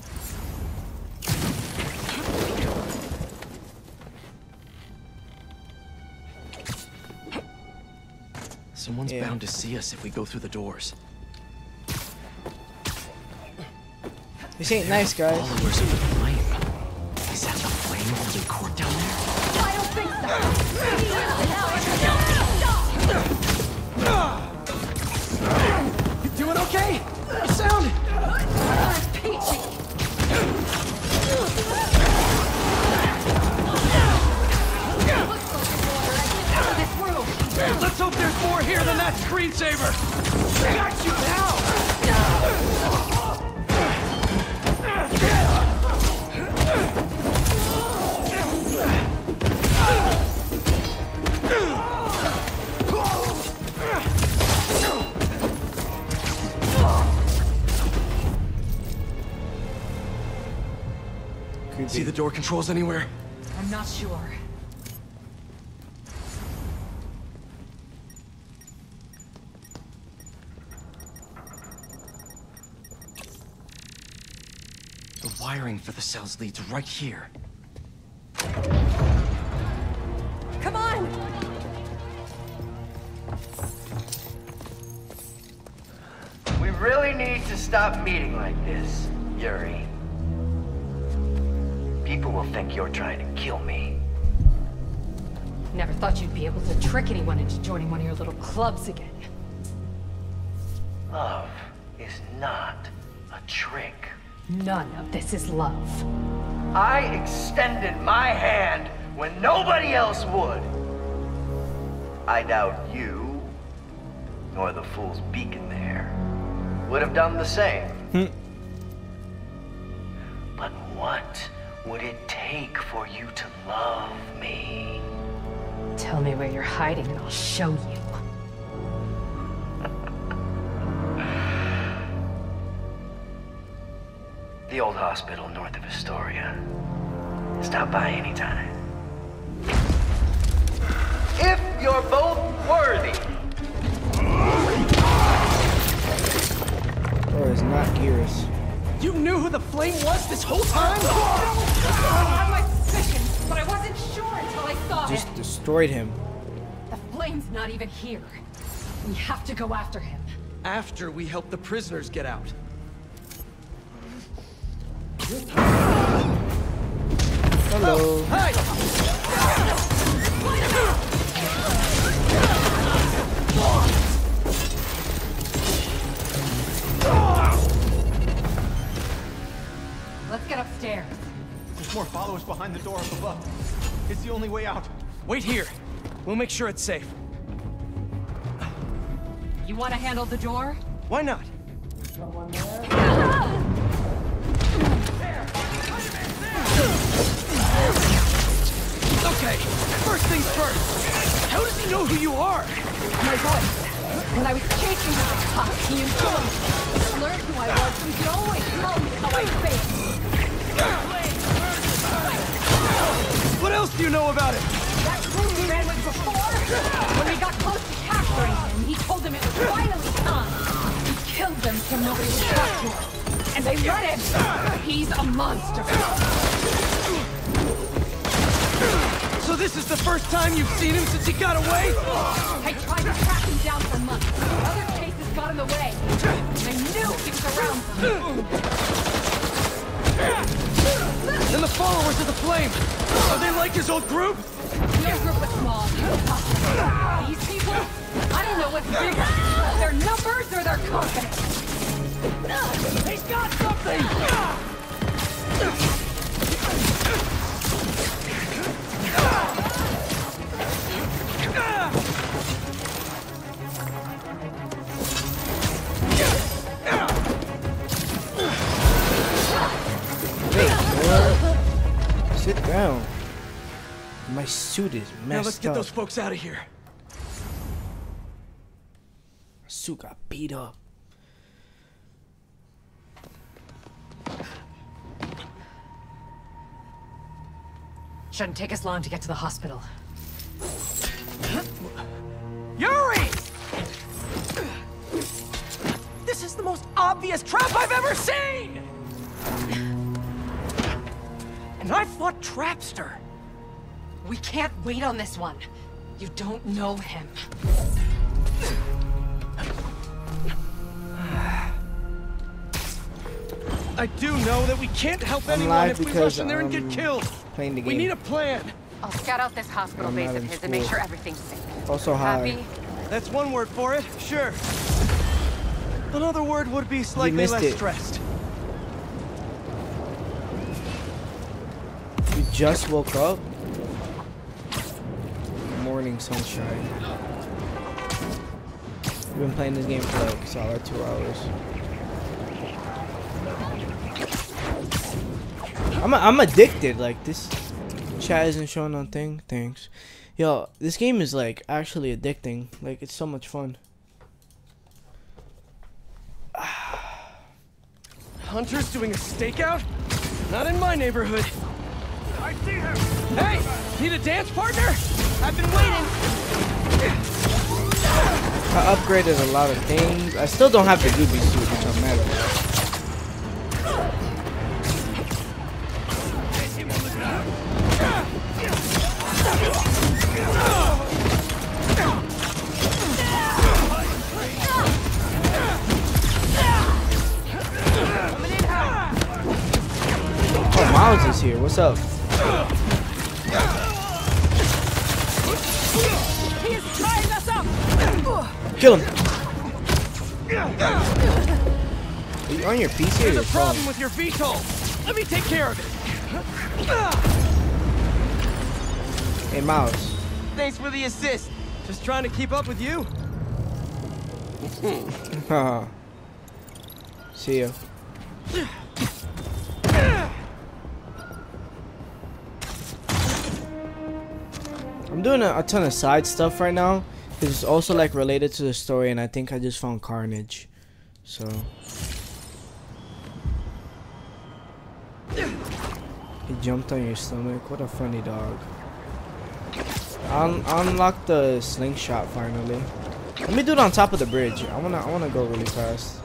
Someone's bound to see us if we go through the doors.
This ain't nice, guys.
Followers of the flame. Is that the flame holding court down there?
I don't think so!
You doing okay? You sound...
Peachy!
Let's hope there's more here than that screensaver! Got you now!
See the door controls anywhere?
I'm not sure.
The wiring for the cells leads right here.
Come on!
We really need to stop meeting like this, Yuri. People will think you're trying to kill me.
Never thought you'd be able to trick anyone into joining one of your little clubs again.
Love is not a trick.
None of this is love.
I extended my hand when nobody else would. I doubt you, nor the fool's beacon there, would have done the same. But what would it take for you to love me?
Tell me where you're hiding and I'll show you.
The old hospital north of Astoria. Stop by anytime. If you're both worthy.
Or is not Gears.
You knew who the flame was this whole time?
I had my suspicions, but I wasn't sure until I saw
Just
him.
destroyed him.
The flame's not even here. We have to go after him.
After we help the prisoners get out.
Hello.
Hi!
Let's get upstairs.
There's more followers behind the door up above. It's the only way out.
Wait here. We'll make sure it's safe.
You want to handle the door?
Why not? Okay, first things first. How does he know who you are?
My voice. When I was chasing the cop, he informed me. He learned who I was, so he could always tell me how I faced.
What else do you know about it?
That crew we ran with before, when we got close to capturing him, he told them it was finally time. He killed them so nobody would talk to him. And they let him. He's a monster.
So this is the first time you've seen him since he got away?
I tried to track him down for months. Other cases got in the way. I knew he was around.
And the followers of the Flame, are they like his old group?
Their group was small. These people, I don't know what's bigger. Their numbers or their confidence.
He's got something!
Sit down. My suit is messed up.
Now let's get those folks out of here.
My suit got beat up.
Shouldn't take us long to get to the hospital.
Yuri! This is the most obvious trap I've ever seen! And I fought Trapster.
We can't wait on this one. You don't know him.
I do know that we can't help anyone if we rush in there and get killed.
Playing the game.
We need a plan.
I'll scout out this hospital base of his and make sure everything's safe.
Also high.
Happy?
That's one word for it, sure. Another word would be slightly less stressed.
You just woke up? Morning sunshine. We've been playing this game for like a solid 2 hours. I'm addicted. Like, this chat isn't showing on thing. Thanks. Yo, this game is like actually addicting. Like, it's so much fun.
Hunters doing a stakeout? Not in my neighborhood. I see her. Hey, need a dance partner? I've been waiting.
I upgraded a lot of things. I still don't have the Doobie suit, which I'm mad about. Oh, Miles is here. What's up?
He's tying us up.
Kill him. Are you on your PC or
There's
your
a
phone?
problem with your VTOL. Let me take care of it.
Hey, Miles.
Thanks for the assist. Just trying to keep up with you.
See ya. I'm doing a ton of side stuff right now. It's also like related to the story, and I think I just found Carnage. So he jumped on your stomach. What a funny dog. I unlocked the slingshot finally. Let me do it on top of the bridge. I wanna go really fast.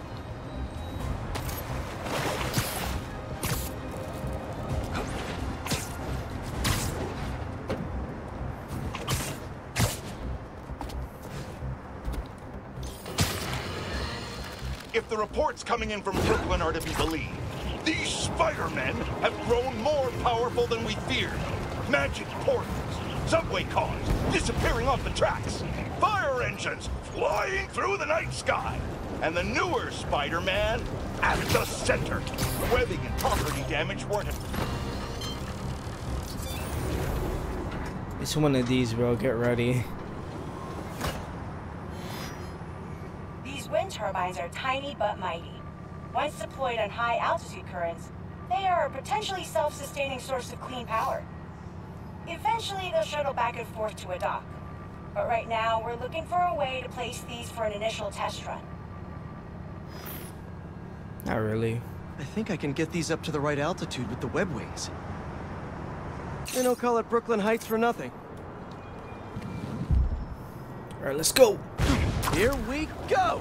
If the reports coming in from Brooklyn are to be believed, these Spider-Men have grown more powerful than we feared. Magic portals, subway cars disappearing off the tracks, fire engines flying through the night sky, and the newer Spider-Man at the center. Webbing and property damage weren't...
It's one of these, bro. Get ready.
turbines are tiny but mighty. Once deployed on high altitude currents, they are a potentially self-sustaining source of clean power. Eventually, they'll shuttle back and forth to a dock. But right now, we're looking for a way to place these for an initial test run.
Not really.
I think I can get these up to the right altitude with the web wings. They don't call it Brooklyn Heights for nothing.
All right, let's go.
Here we go.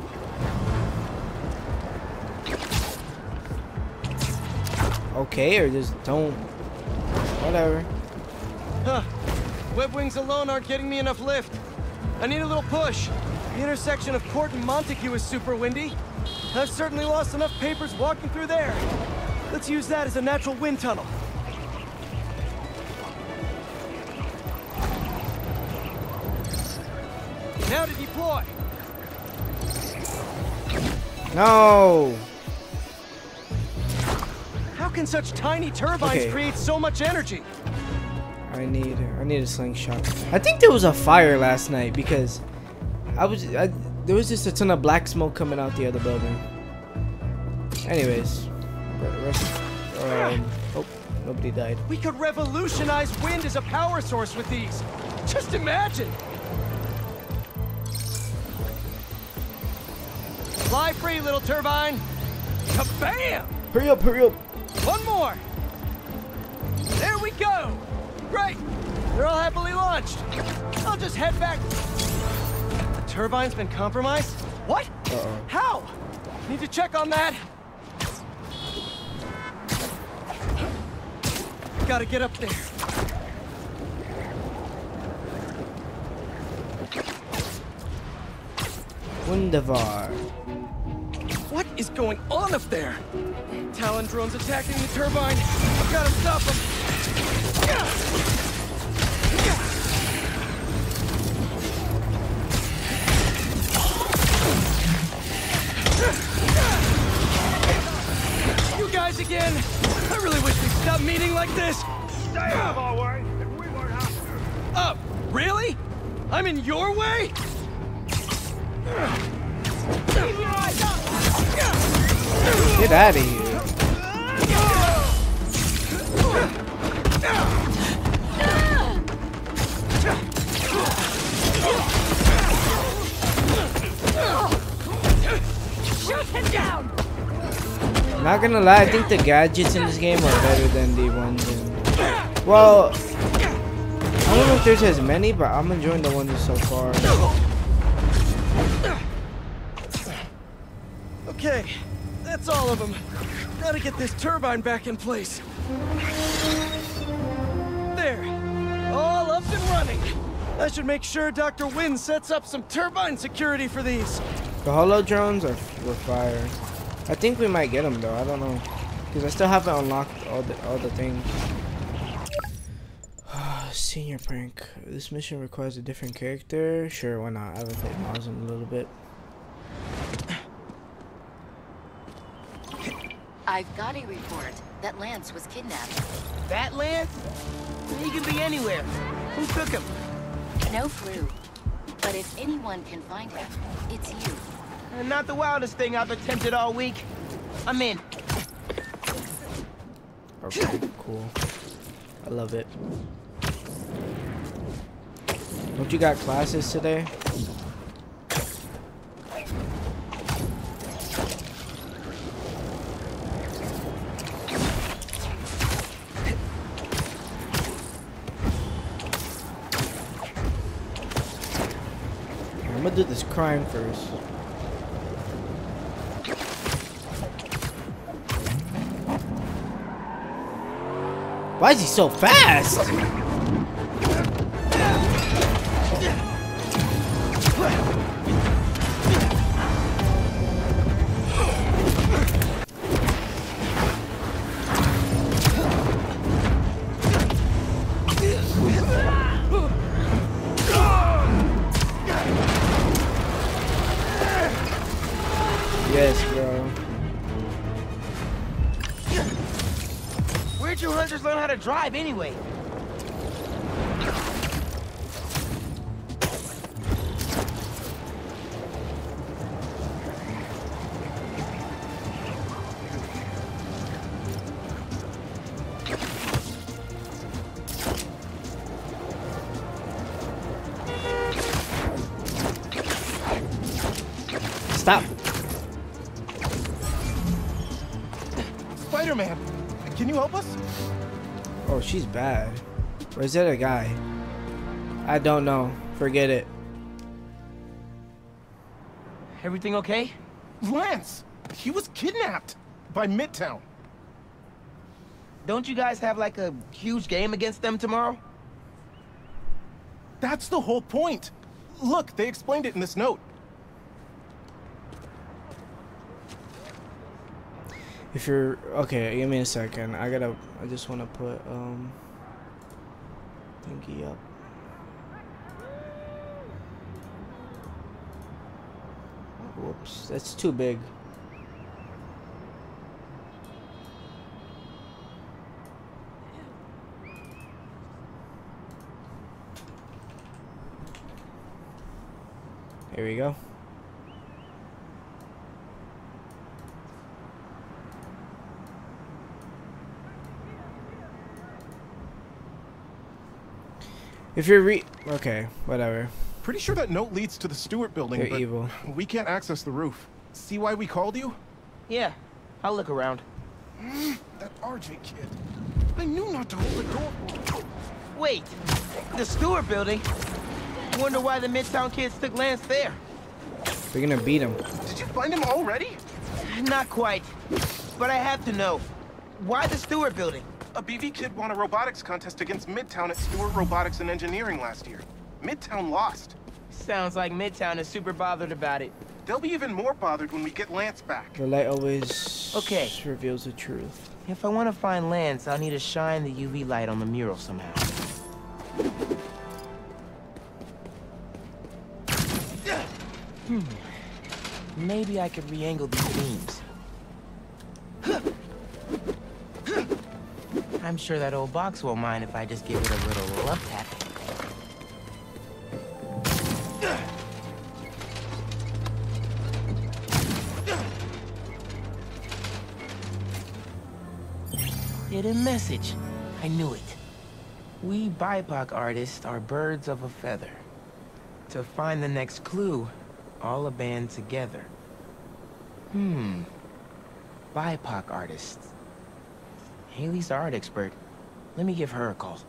Okay, or just don't. Whatever.
Huh. Web wings alone aren't getting me enough lift. I need a little push. The intersection of Port and Montague is super windy. I've certainly lost enough papers walking through there. Let's use that as a natural wind tunnel. Now to deploy.
No.
How can such tiny turbines create so much energy?
I need a slingshot. I think there was a fire last night because there was just a ton of black smoke coming out the other building. Anyways, oh, nobody died.
We could revolutionize wind as a power source with these. Just imagine. Fly free, little turbine. Kabam!
Hurry up, hurry up.
One more. There we go. Great. They're all happily launched. I'll just head back. The turbine's been compromised? What?
Uh-oh.
How? Need to check on that. Gotta get up there.
Wunderbar.
What is going on up there? Talon drones attacking the turbine. I've gotta stop them. You guys again? I really wish we'd stop meeting like this.
Stay out of our way if we weren't after.
Really? I'm in your way?
Get out of here.
Shoot him down!
Not gonna lie, I think the gadgets in this game are better than the ones in... Well, I don't know if there's as many, but I'm enjoying the ones so far.
Okay, that's all of them. Gotta get this turbine back in place. There, all up and running. I should make sure Dr. Wynn sets up some turbine security for these.
The holo drones were fire. I think we might get them though. I don't know, because I still haven't unlocked all the things. Senior prank. This mission requires a different character. Sure, why not? I haven't played Miles in a little bit.
I've got a report that Lance was kidnapped.
That Lance? He could be anywhere. Who took him?
No clue. But if anyone can find him, it's you.
Not the wildest thing I've attempted all week. I'm in.
Okay, cool. I love it. Don't you got classes today? I'm gonna do this crime first. Why is he so fast? Yes, bro.
Where'd you hunters learn how to drive anyway?
Stop.
Spider-Man, can you help us?
Oh, she's bad. Or is that a guy? I don't know. Forget it.
Everything okay? Lance! He was kidnapped by Midtown.
Don't you guys have like a huge game against them tomorrow?
That's the whole point. Look, they explained it in this note.
If you're okay, give me a second. I just want to put thingy up. Whoops, that's too big. Here we go. If you're okay, whatever.
Pretty sure that note leads to the Stewart building,
They're
but
evil.
We can't access the roof. See why we called you?
Yeah, I'll look around.
That RJ kid. I knew not to hold the door.
Wait, the Stewart building? Wonder why the Midtown kids took Lance there.
They're gonna beat him.
Did you find him already?
Not quite, but I have to know. Why the Stewart building?
A BV kid won a robotics contest against Midtown at Stewart Robotics and Engineering last year. Midtown lost.
Sounds like Midtown is super bothered about it.
They'll be even more bothered when we get Lance back.
The light always
okay.
Reveals the truth.
If I want to find Lance, I'll need to shine the UV light on the mural somehow. Maybe I could re-angle these beams. I'm sure that old box won't mind if I just give it a little love tap. Hidden message. I knew it. We BIPOC artists are birds of a feather. To find the next clue, all a band together. BIPOC artists. Haley's the art expert. Let me give her a call.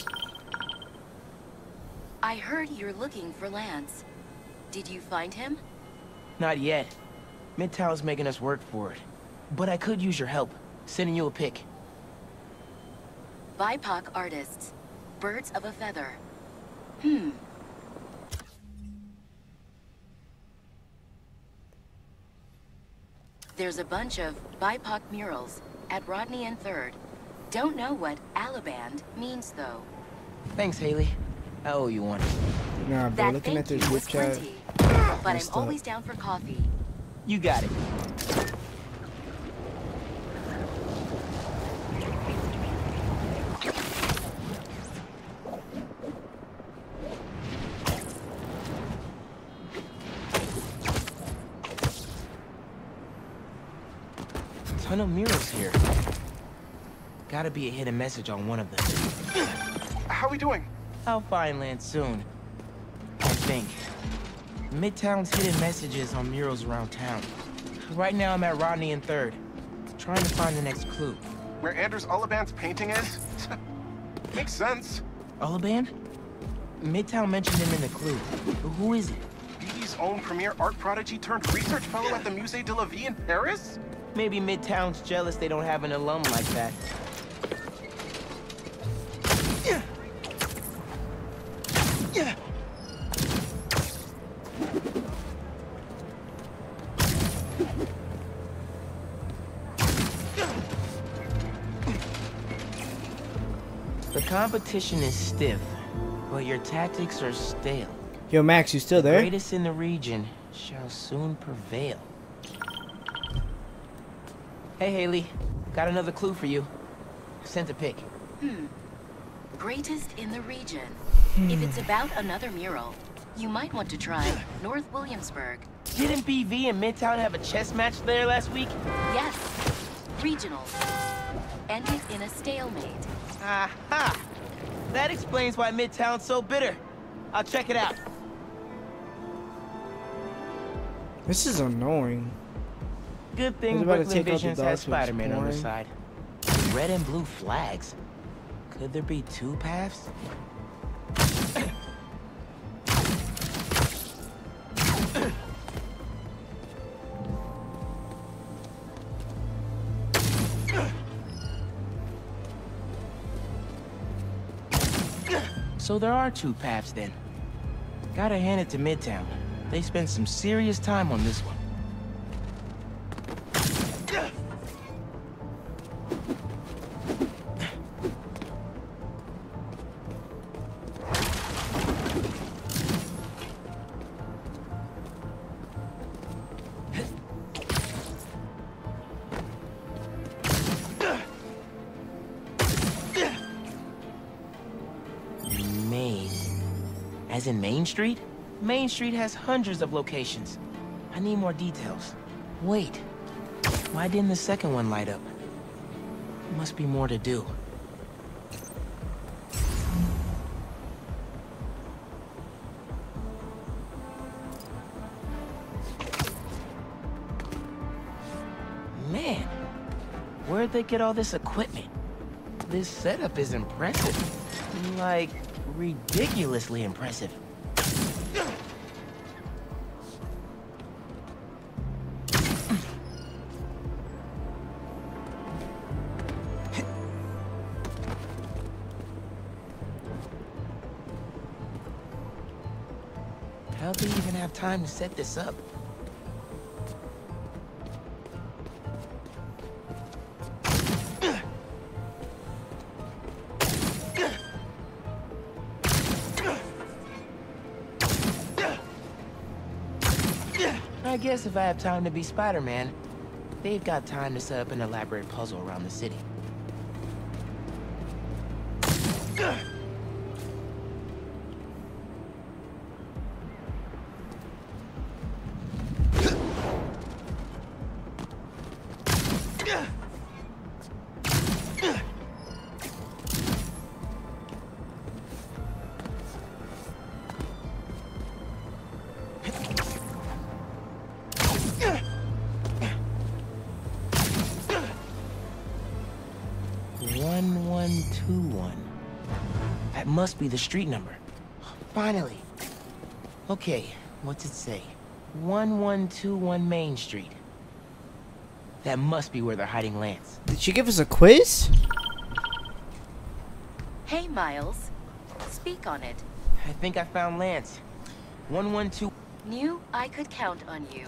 I heard you're looking for Lance. Did you find him?
Not yet. Midtown's making us work for it. But I could use your help. Sending you a pic.
BIPOC artists. Birds of a feather. There's a bunch of BIPOC murals at Rodney and 3rd. Don't know what Alaband means, though.
Thanks, Haley. I owe you one.
Nah, bro, looking at this group chat.
But I'm always down for coffee.
You got it. Ton of murals here. Gotta be a hidden message on one of them.
How we doing?
I'll find Lance soon. I think. Midtown's hidden messages on murals around town. Right now I'm at Rodney and 3rd. Trying to find the next clue.
Where Anders Ullaband's painting is? Makes sense.
Ullaband? Midtown mentioned him in the clue. But who is it?
BD's own premier art prodigy turned research fellow at the Musée de la Vie in Paris?
Maybe Midtown's jealous they don't have an alum like that. The competition is stiff, but your tactics are stale.
Yo, Max, you still there?
The greatest in the region shall soon prevail. Hey, Haley. Got another clue for you. Sent a pic.
Greatest in the region. If it's about another mural, you might want to try North Williamsburg.
Didn't BV and Midtown have a chess match there last week?
Yes. Regional. Ended in a stalemate.
Aha! That explains why Midtown's so bitter. I'll check it out.
This is annoying.
Good thing Brooklyn Visions has Spider-Man on the side. Red and blue flags. Could there be two paths? So there are two paths then. Gotta hand it to Midtown. They spent some serious time on this one. As in Main Street? Main Street has hundreds of locations. I need more details. Wait, why didn't the second one light up? Must be more to do. Man, where'd they get all this equipment? This setup is impressive. Like, ridiculously impressive. How'd they even have time to set this up? I guess if I have time to be Spider-Man, they've got time to set up an elaborate puzzle around the city. That must be the street number. Finally. Okay, what's it say? 1121 Main Street. That must be where they're hiding Lance.
Did she give us a quiz?
Hey, Miles. Speak on it.
I think I found Lance. 112.
Knew I could count on you.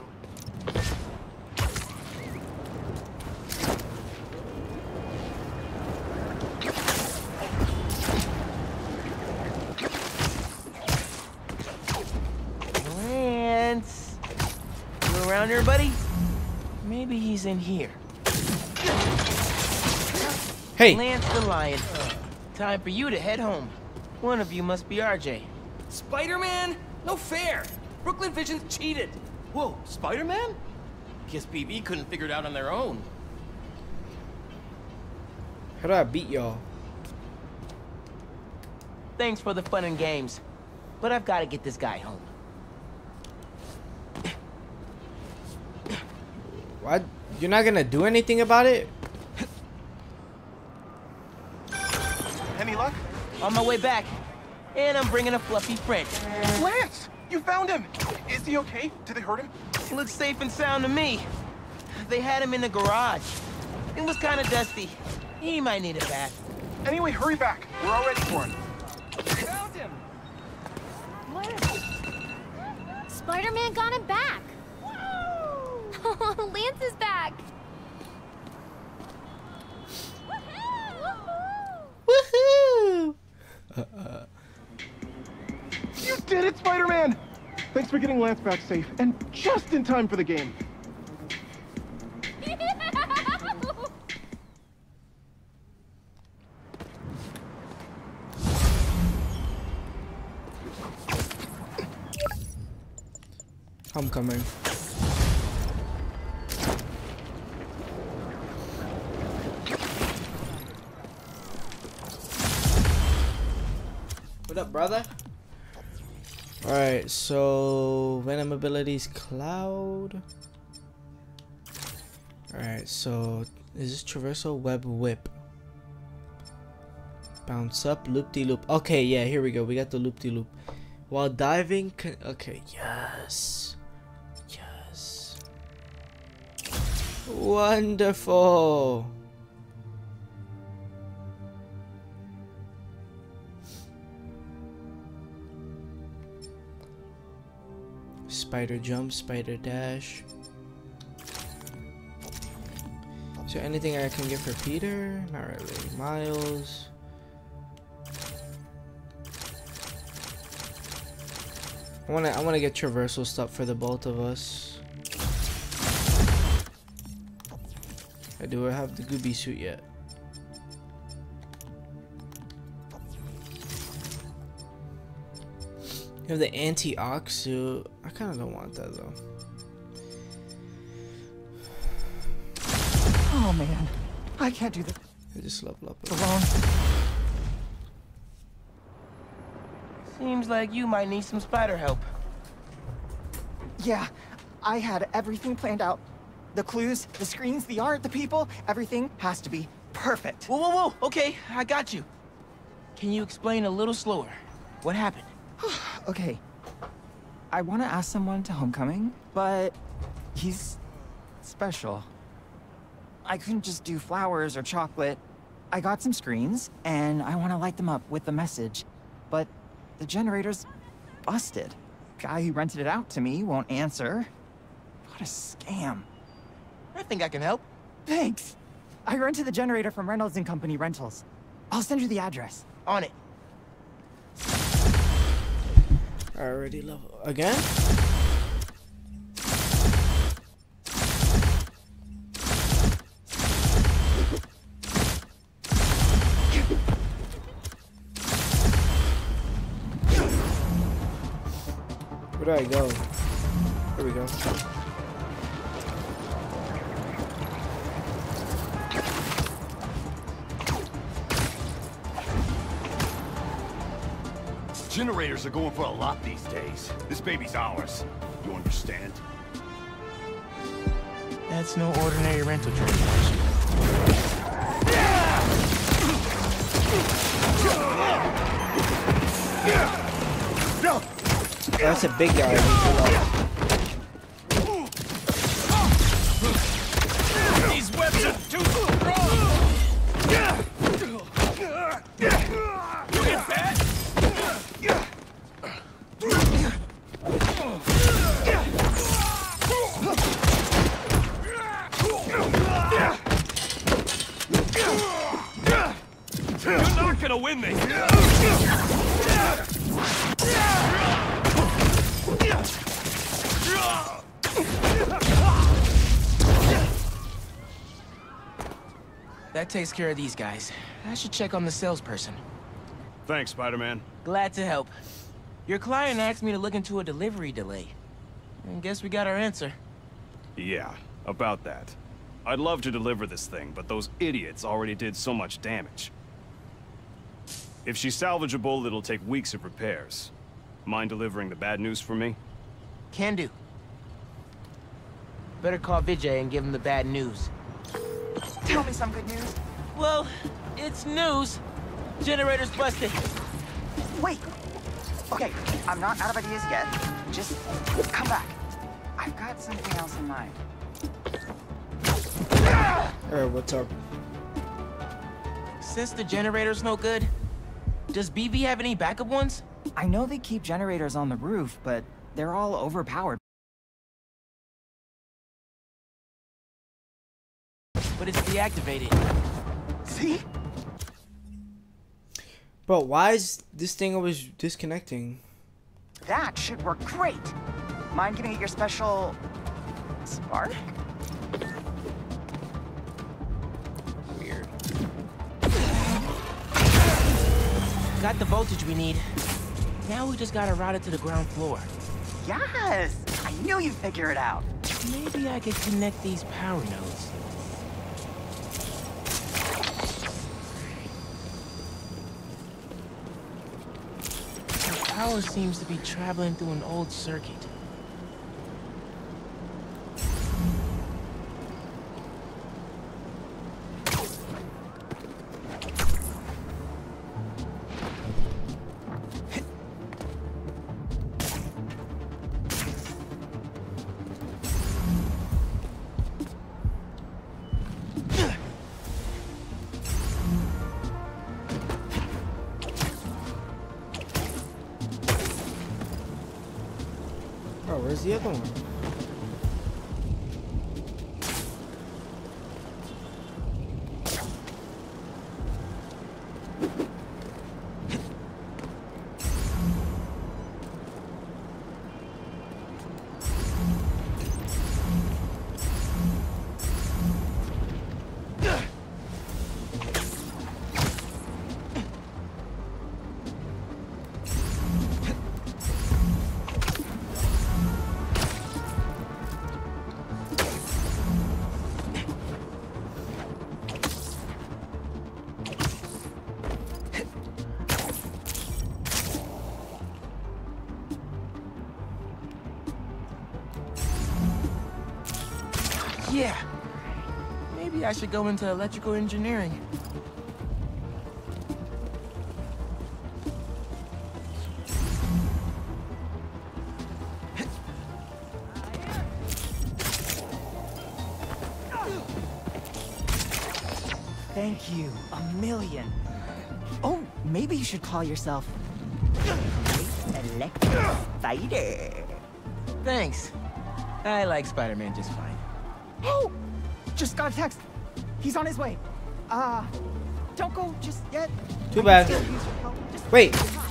Lance, you around here, buddy? Maybe he's in here.
Hey,
Lance the Lion. Time for you to head home. One of you must be RJ.
Spider-Man? No fair! Brooklyn Visions cheated!
Whoa, Spider-Man? Guess BB couldn't figure it out on their own.
How do I beat y'all?
Thanks for the fun and games, but I've got to get this guy home.
What? You're not gonna do anything about it?
Any luck?
On my way back, and I'm bringing a fluffy friend.
Lance! You found him! Is he okay? Did they hurt him?
Looks safe and sound to me. They had him in the garage. It was kind of dusty. He might need a bath.
Anyway, hurry back. We're all ready for him.
Found him! Spider-Man got him back! Woo! Lance is back!
Woohoo!
You did it, Spider-Man! Thanks for getting Lance back safe, and just in time for the game.
Homecoming. What up, brother? Alright, so Venom abilities Cloud. Alright, so is this Traversal? Web Whip. Bounce up, loop-de-loop. Okay, yeah, here we go. We got the loop-de-loop. While diving, okay, yes. Yes. Wonderful. Spider jump, spider dash. Is there anything I can get for Peter? Not really. Miles. I wanna get traversal stuff for the both of us. Do I have the Gooby suit yet? You have the anti-ox suit. I kind of don't want that though.
Oh man, I can't do this.
I just level up
alone.
Seems like you might need some spider help.
Yeah, I had everything planned out. The clues, the screens, the art, the people, everything has to be perfect.
Whoa, whoa, whoa, okay, I got you. Can you explain a little slower? What happened?
Okay, I want to ask someone to homecoming, but he's special. I couldn't just do flowers or chocolate. I got some screens, and I want to light them up with the message, but the generator's busted. Guy who rented it out to me won't answer. What a scam.
I think I can help.
Thanks. I rented the generator from Reynolds and Company Rentals. I'll send you the address.
On it.
Already level again? Where do I go? Here we go.
Generators are going for a lot these days. This baby's ours. You understand?
That's no ordinary rental transaction.
That's a big guy.
These webs are too strong! You get that? You're not gonna win this!
That takes care of these guys. I should check on the salesperson.
Thanks, Spider-Man.
Glad to help. Your client asked me to look into a delivery delay. I guess we got our answer.
Yeah, about that. I'd love to deliver this thing, but those idiots already did so much damage. If she's salvageable, it'll take weeks of repairs. Mind delivering the bad news for me?
Can do. Better call Vijay and give him the bad news.
Tell me some good news.
Well, it's news. Generator's busted.
Wait. Okay, I'm not out of ideas yet. Just come back. I've got something else in mind.
Alright, what's up?
Since the generator's no good, does BV have any backup ones?
I know they keep generators on the roof, but they're all overpowered.
But it's deactivated.
See?
Bro, why is this thing always disconnecting?
That should work great. Mind giving it your special spark?
Weird.
Got the voltage we need. Now we just gotta route it to the ground floor.
Yes! I knew you'd figure it out.
Maybe I could connect these power nodes.
power seems to be traveling through an old circuit.
Oh, where's the other one?
Yeah. Maybe I should go into electrical engineering.
Thank you. A million. Oh, maybe you should call yourself Electric Spider.
Thanks. I like Spider-Man just fine.
Oh! Just got a text. He's on his way. Don't go just yet.
Too bad. Wait.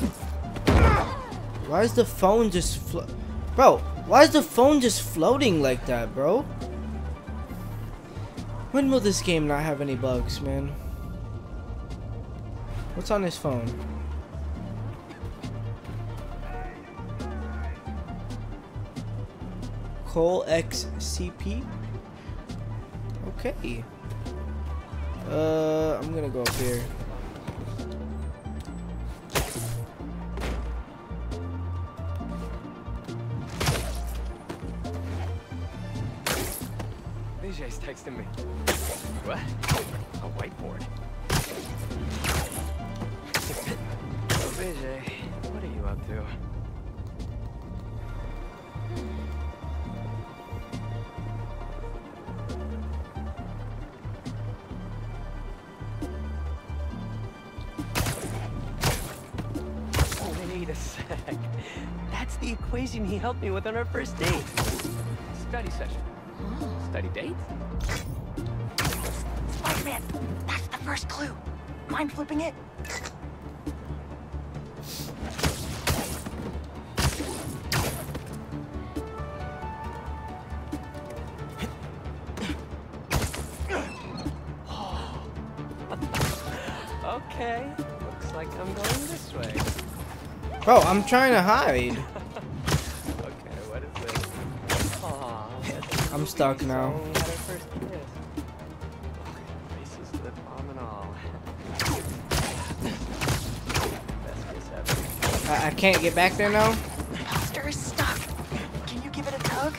Why is the phone just Bro, why is the phone just floating like that, bro? When will this game not have any bugs, man? What's on his phone? Cole XCP? Okay. I'm gonna go up here.
Vijay's texting me. What? A whiteboard. Oh, Vijay, what are you up to? Wait a sec. That's the equation he helped me with on our first date. Study session. Study date?
Spider-Man, that's the first clue. Mind flipping it?
Okay, looks like I'm going this way.
Bro, I'm trying to hide.
Okay, what is this? Aww,
I'm stuck now.
At our first kiss. Braces, lip balm and all. Best kiss ever.
I can't get back there now?
The poster is stuck. Can you give it a tug?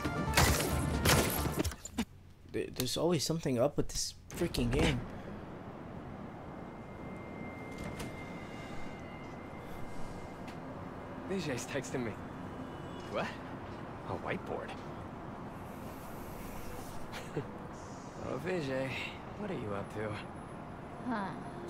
There's always something up with this freaking game.
Vijay's texting me. What? A whiteboard. Oh, Vijay, what are you up to?
Huh.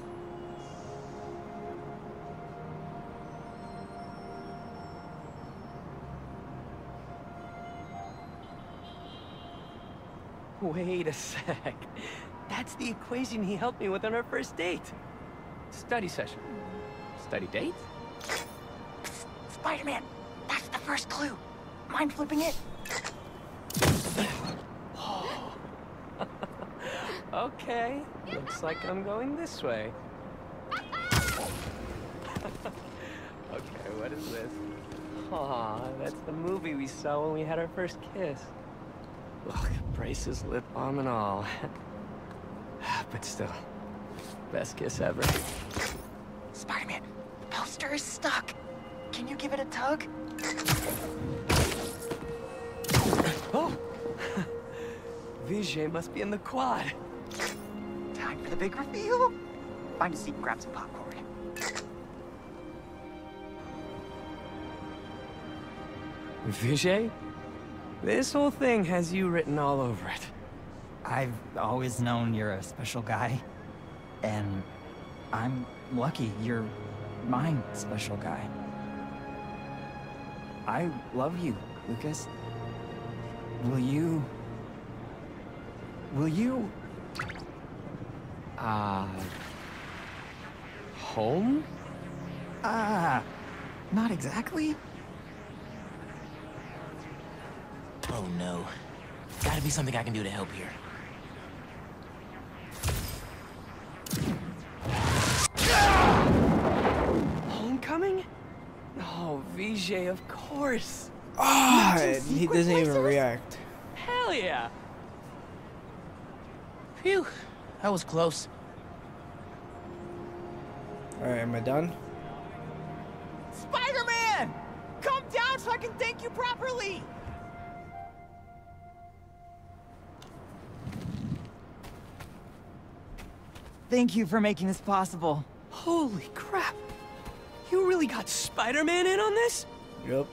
Wait a sec. That's the equation he helped me with on our first date. Study session. Study date?
Spider-Man, that's the first clue. Mind flipping it?
Okay, looks like I'm going this way. Okay, what is this? Aw, that's the movie we saw when we had our first kiss. Look, braces, lip balm and all. But still, best kiss ever.
Spider-Man, the poster is stuck. Can you give it a
tug?
Oh! Vijay must be in the quad.
Time for the big reveal. Find a seat and grab some popcorn.
Vijay? This whole thing has you written all over it.
I've always known you're a special guy. And I'm lucky you're my special guy. I love you, Lucas. Will you...
Home?
Not exactly.
Oh no. Gotta be something I can do to help here.
Homecoming? Oh, Vijay, of course.
Ah, he doesn't even react.
Hell yeah.
Phew, that was close.
Alright, am I done?
Spider-Man! Come down so I can thank you properly! Thank you for making this possible.
Holy crap. You really got Spider-Man in on this?
Yep.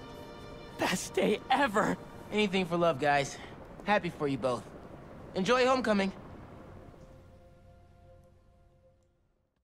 Best day ever.
Anything for love, guys. Happy for you both. Enjoy homecoming.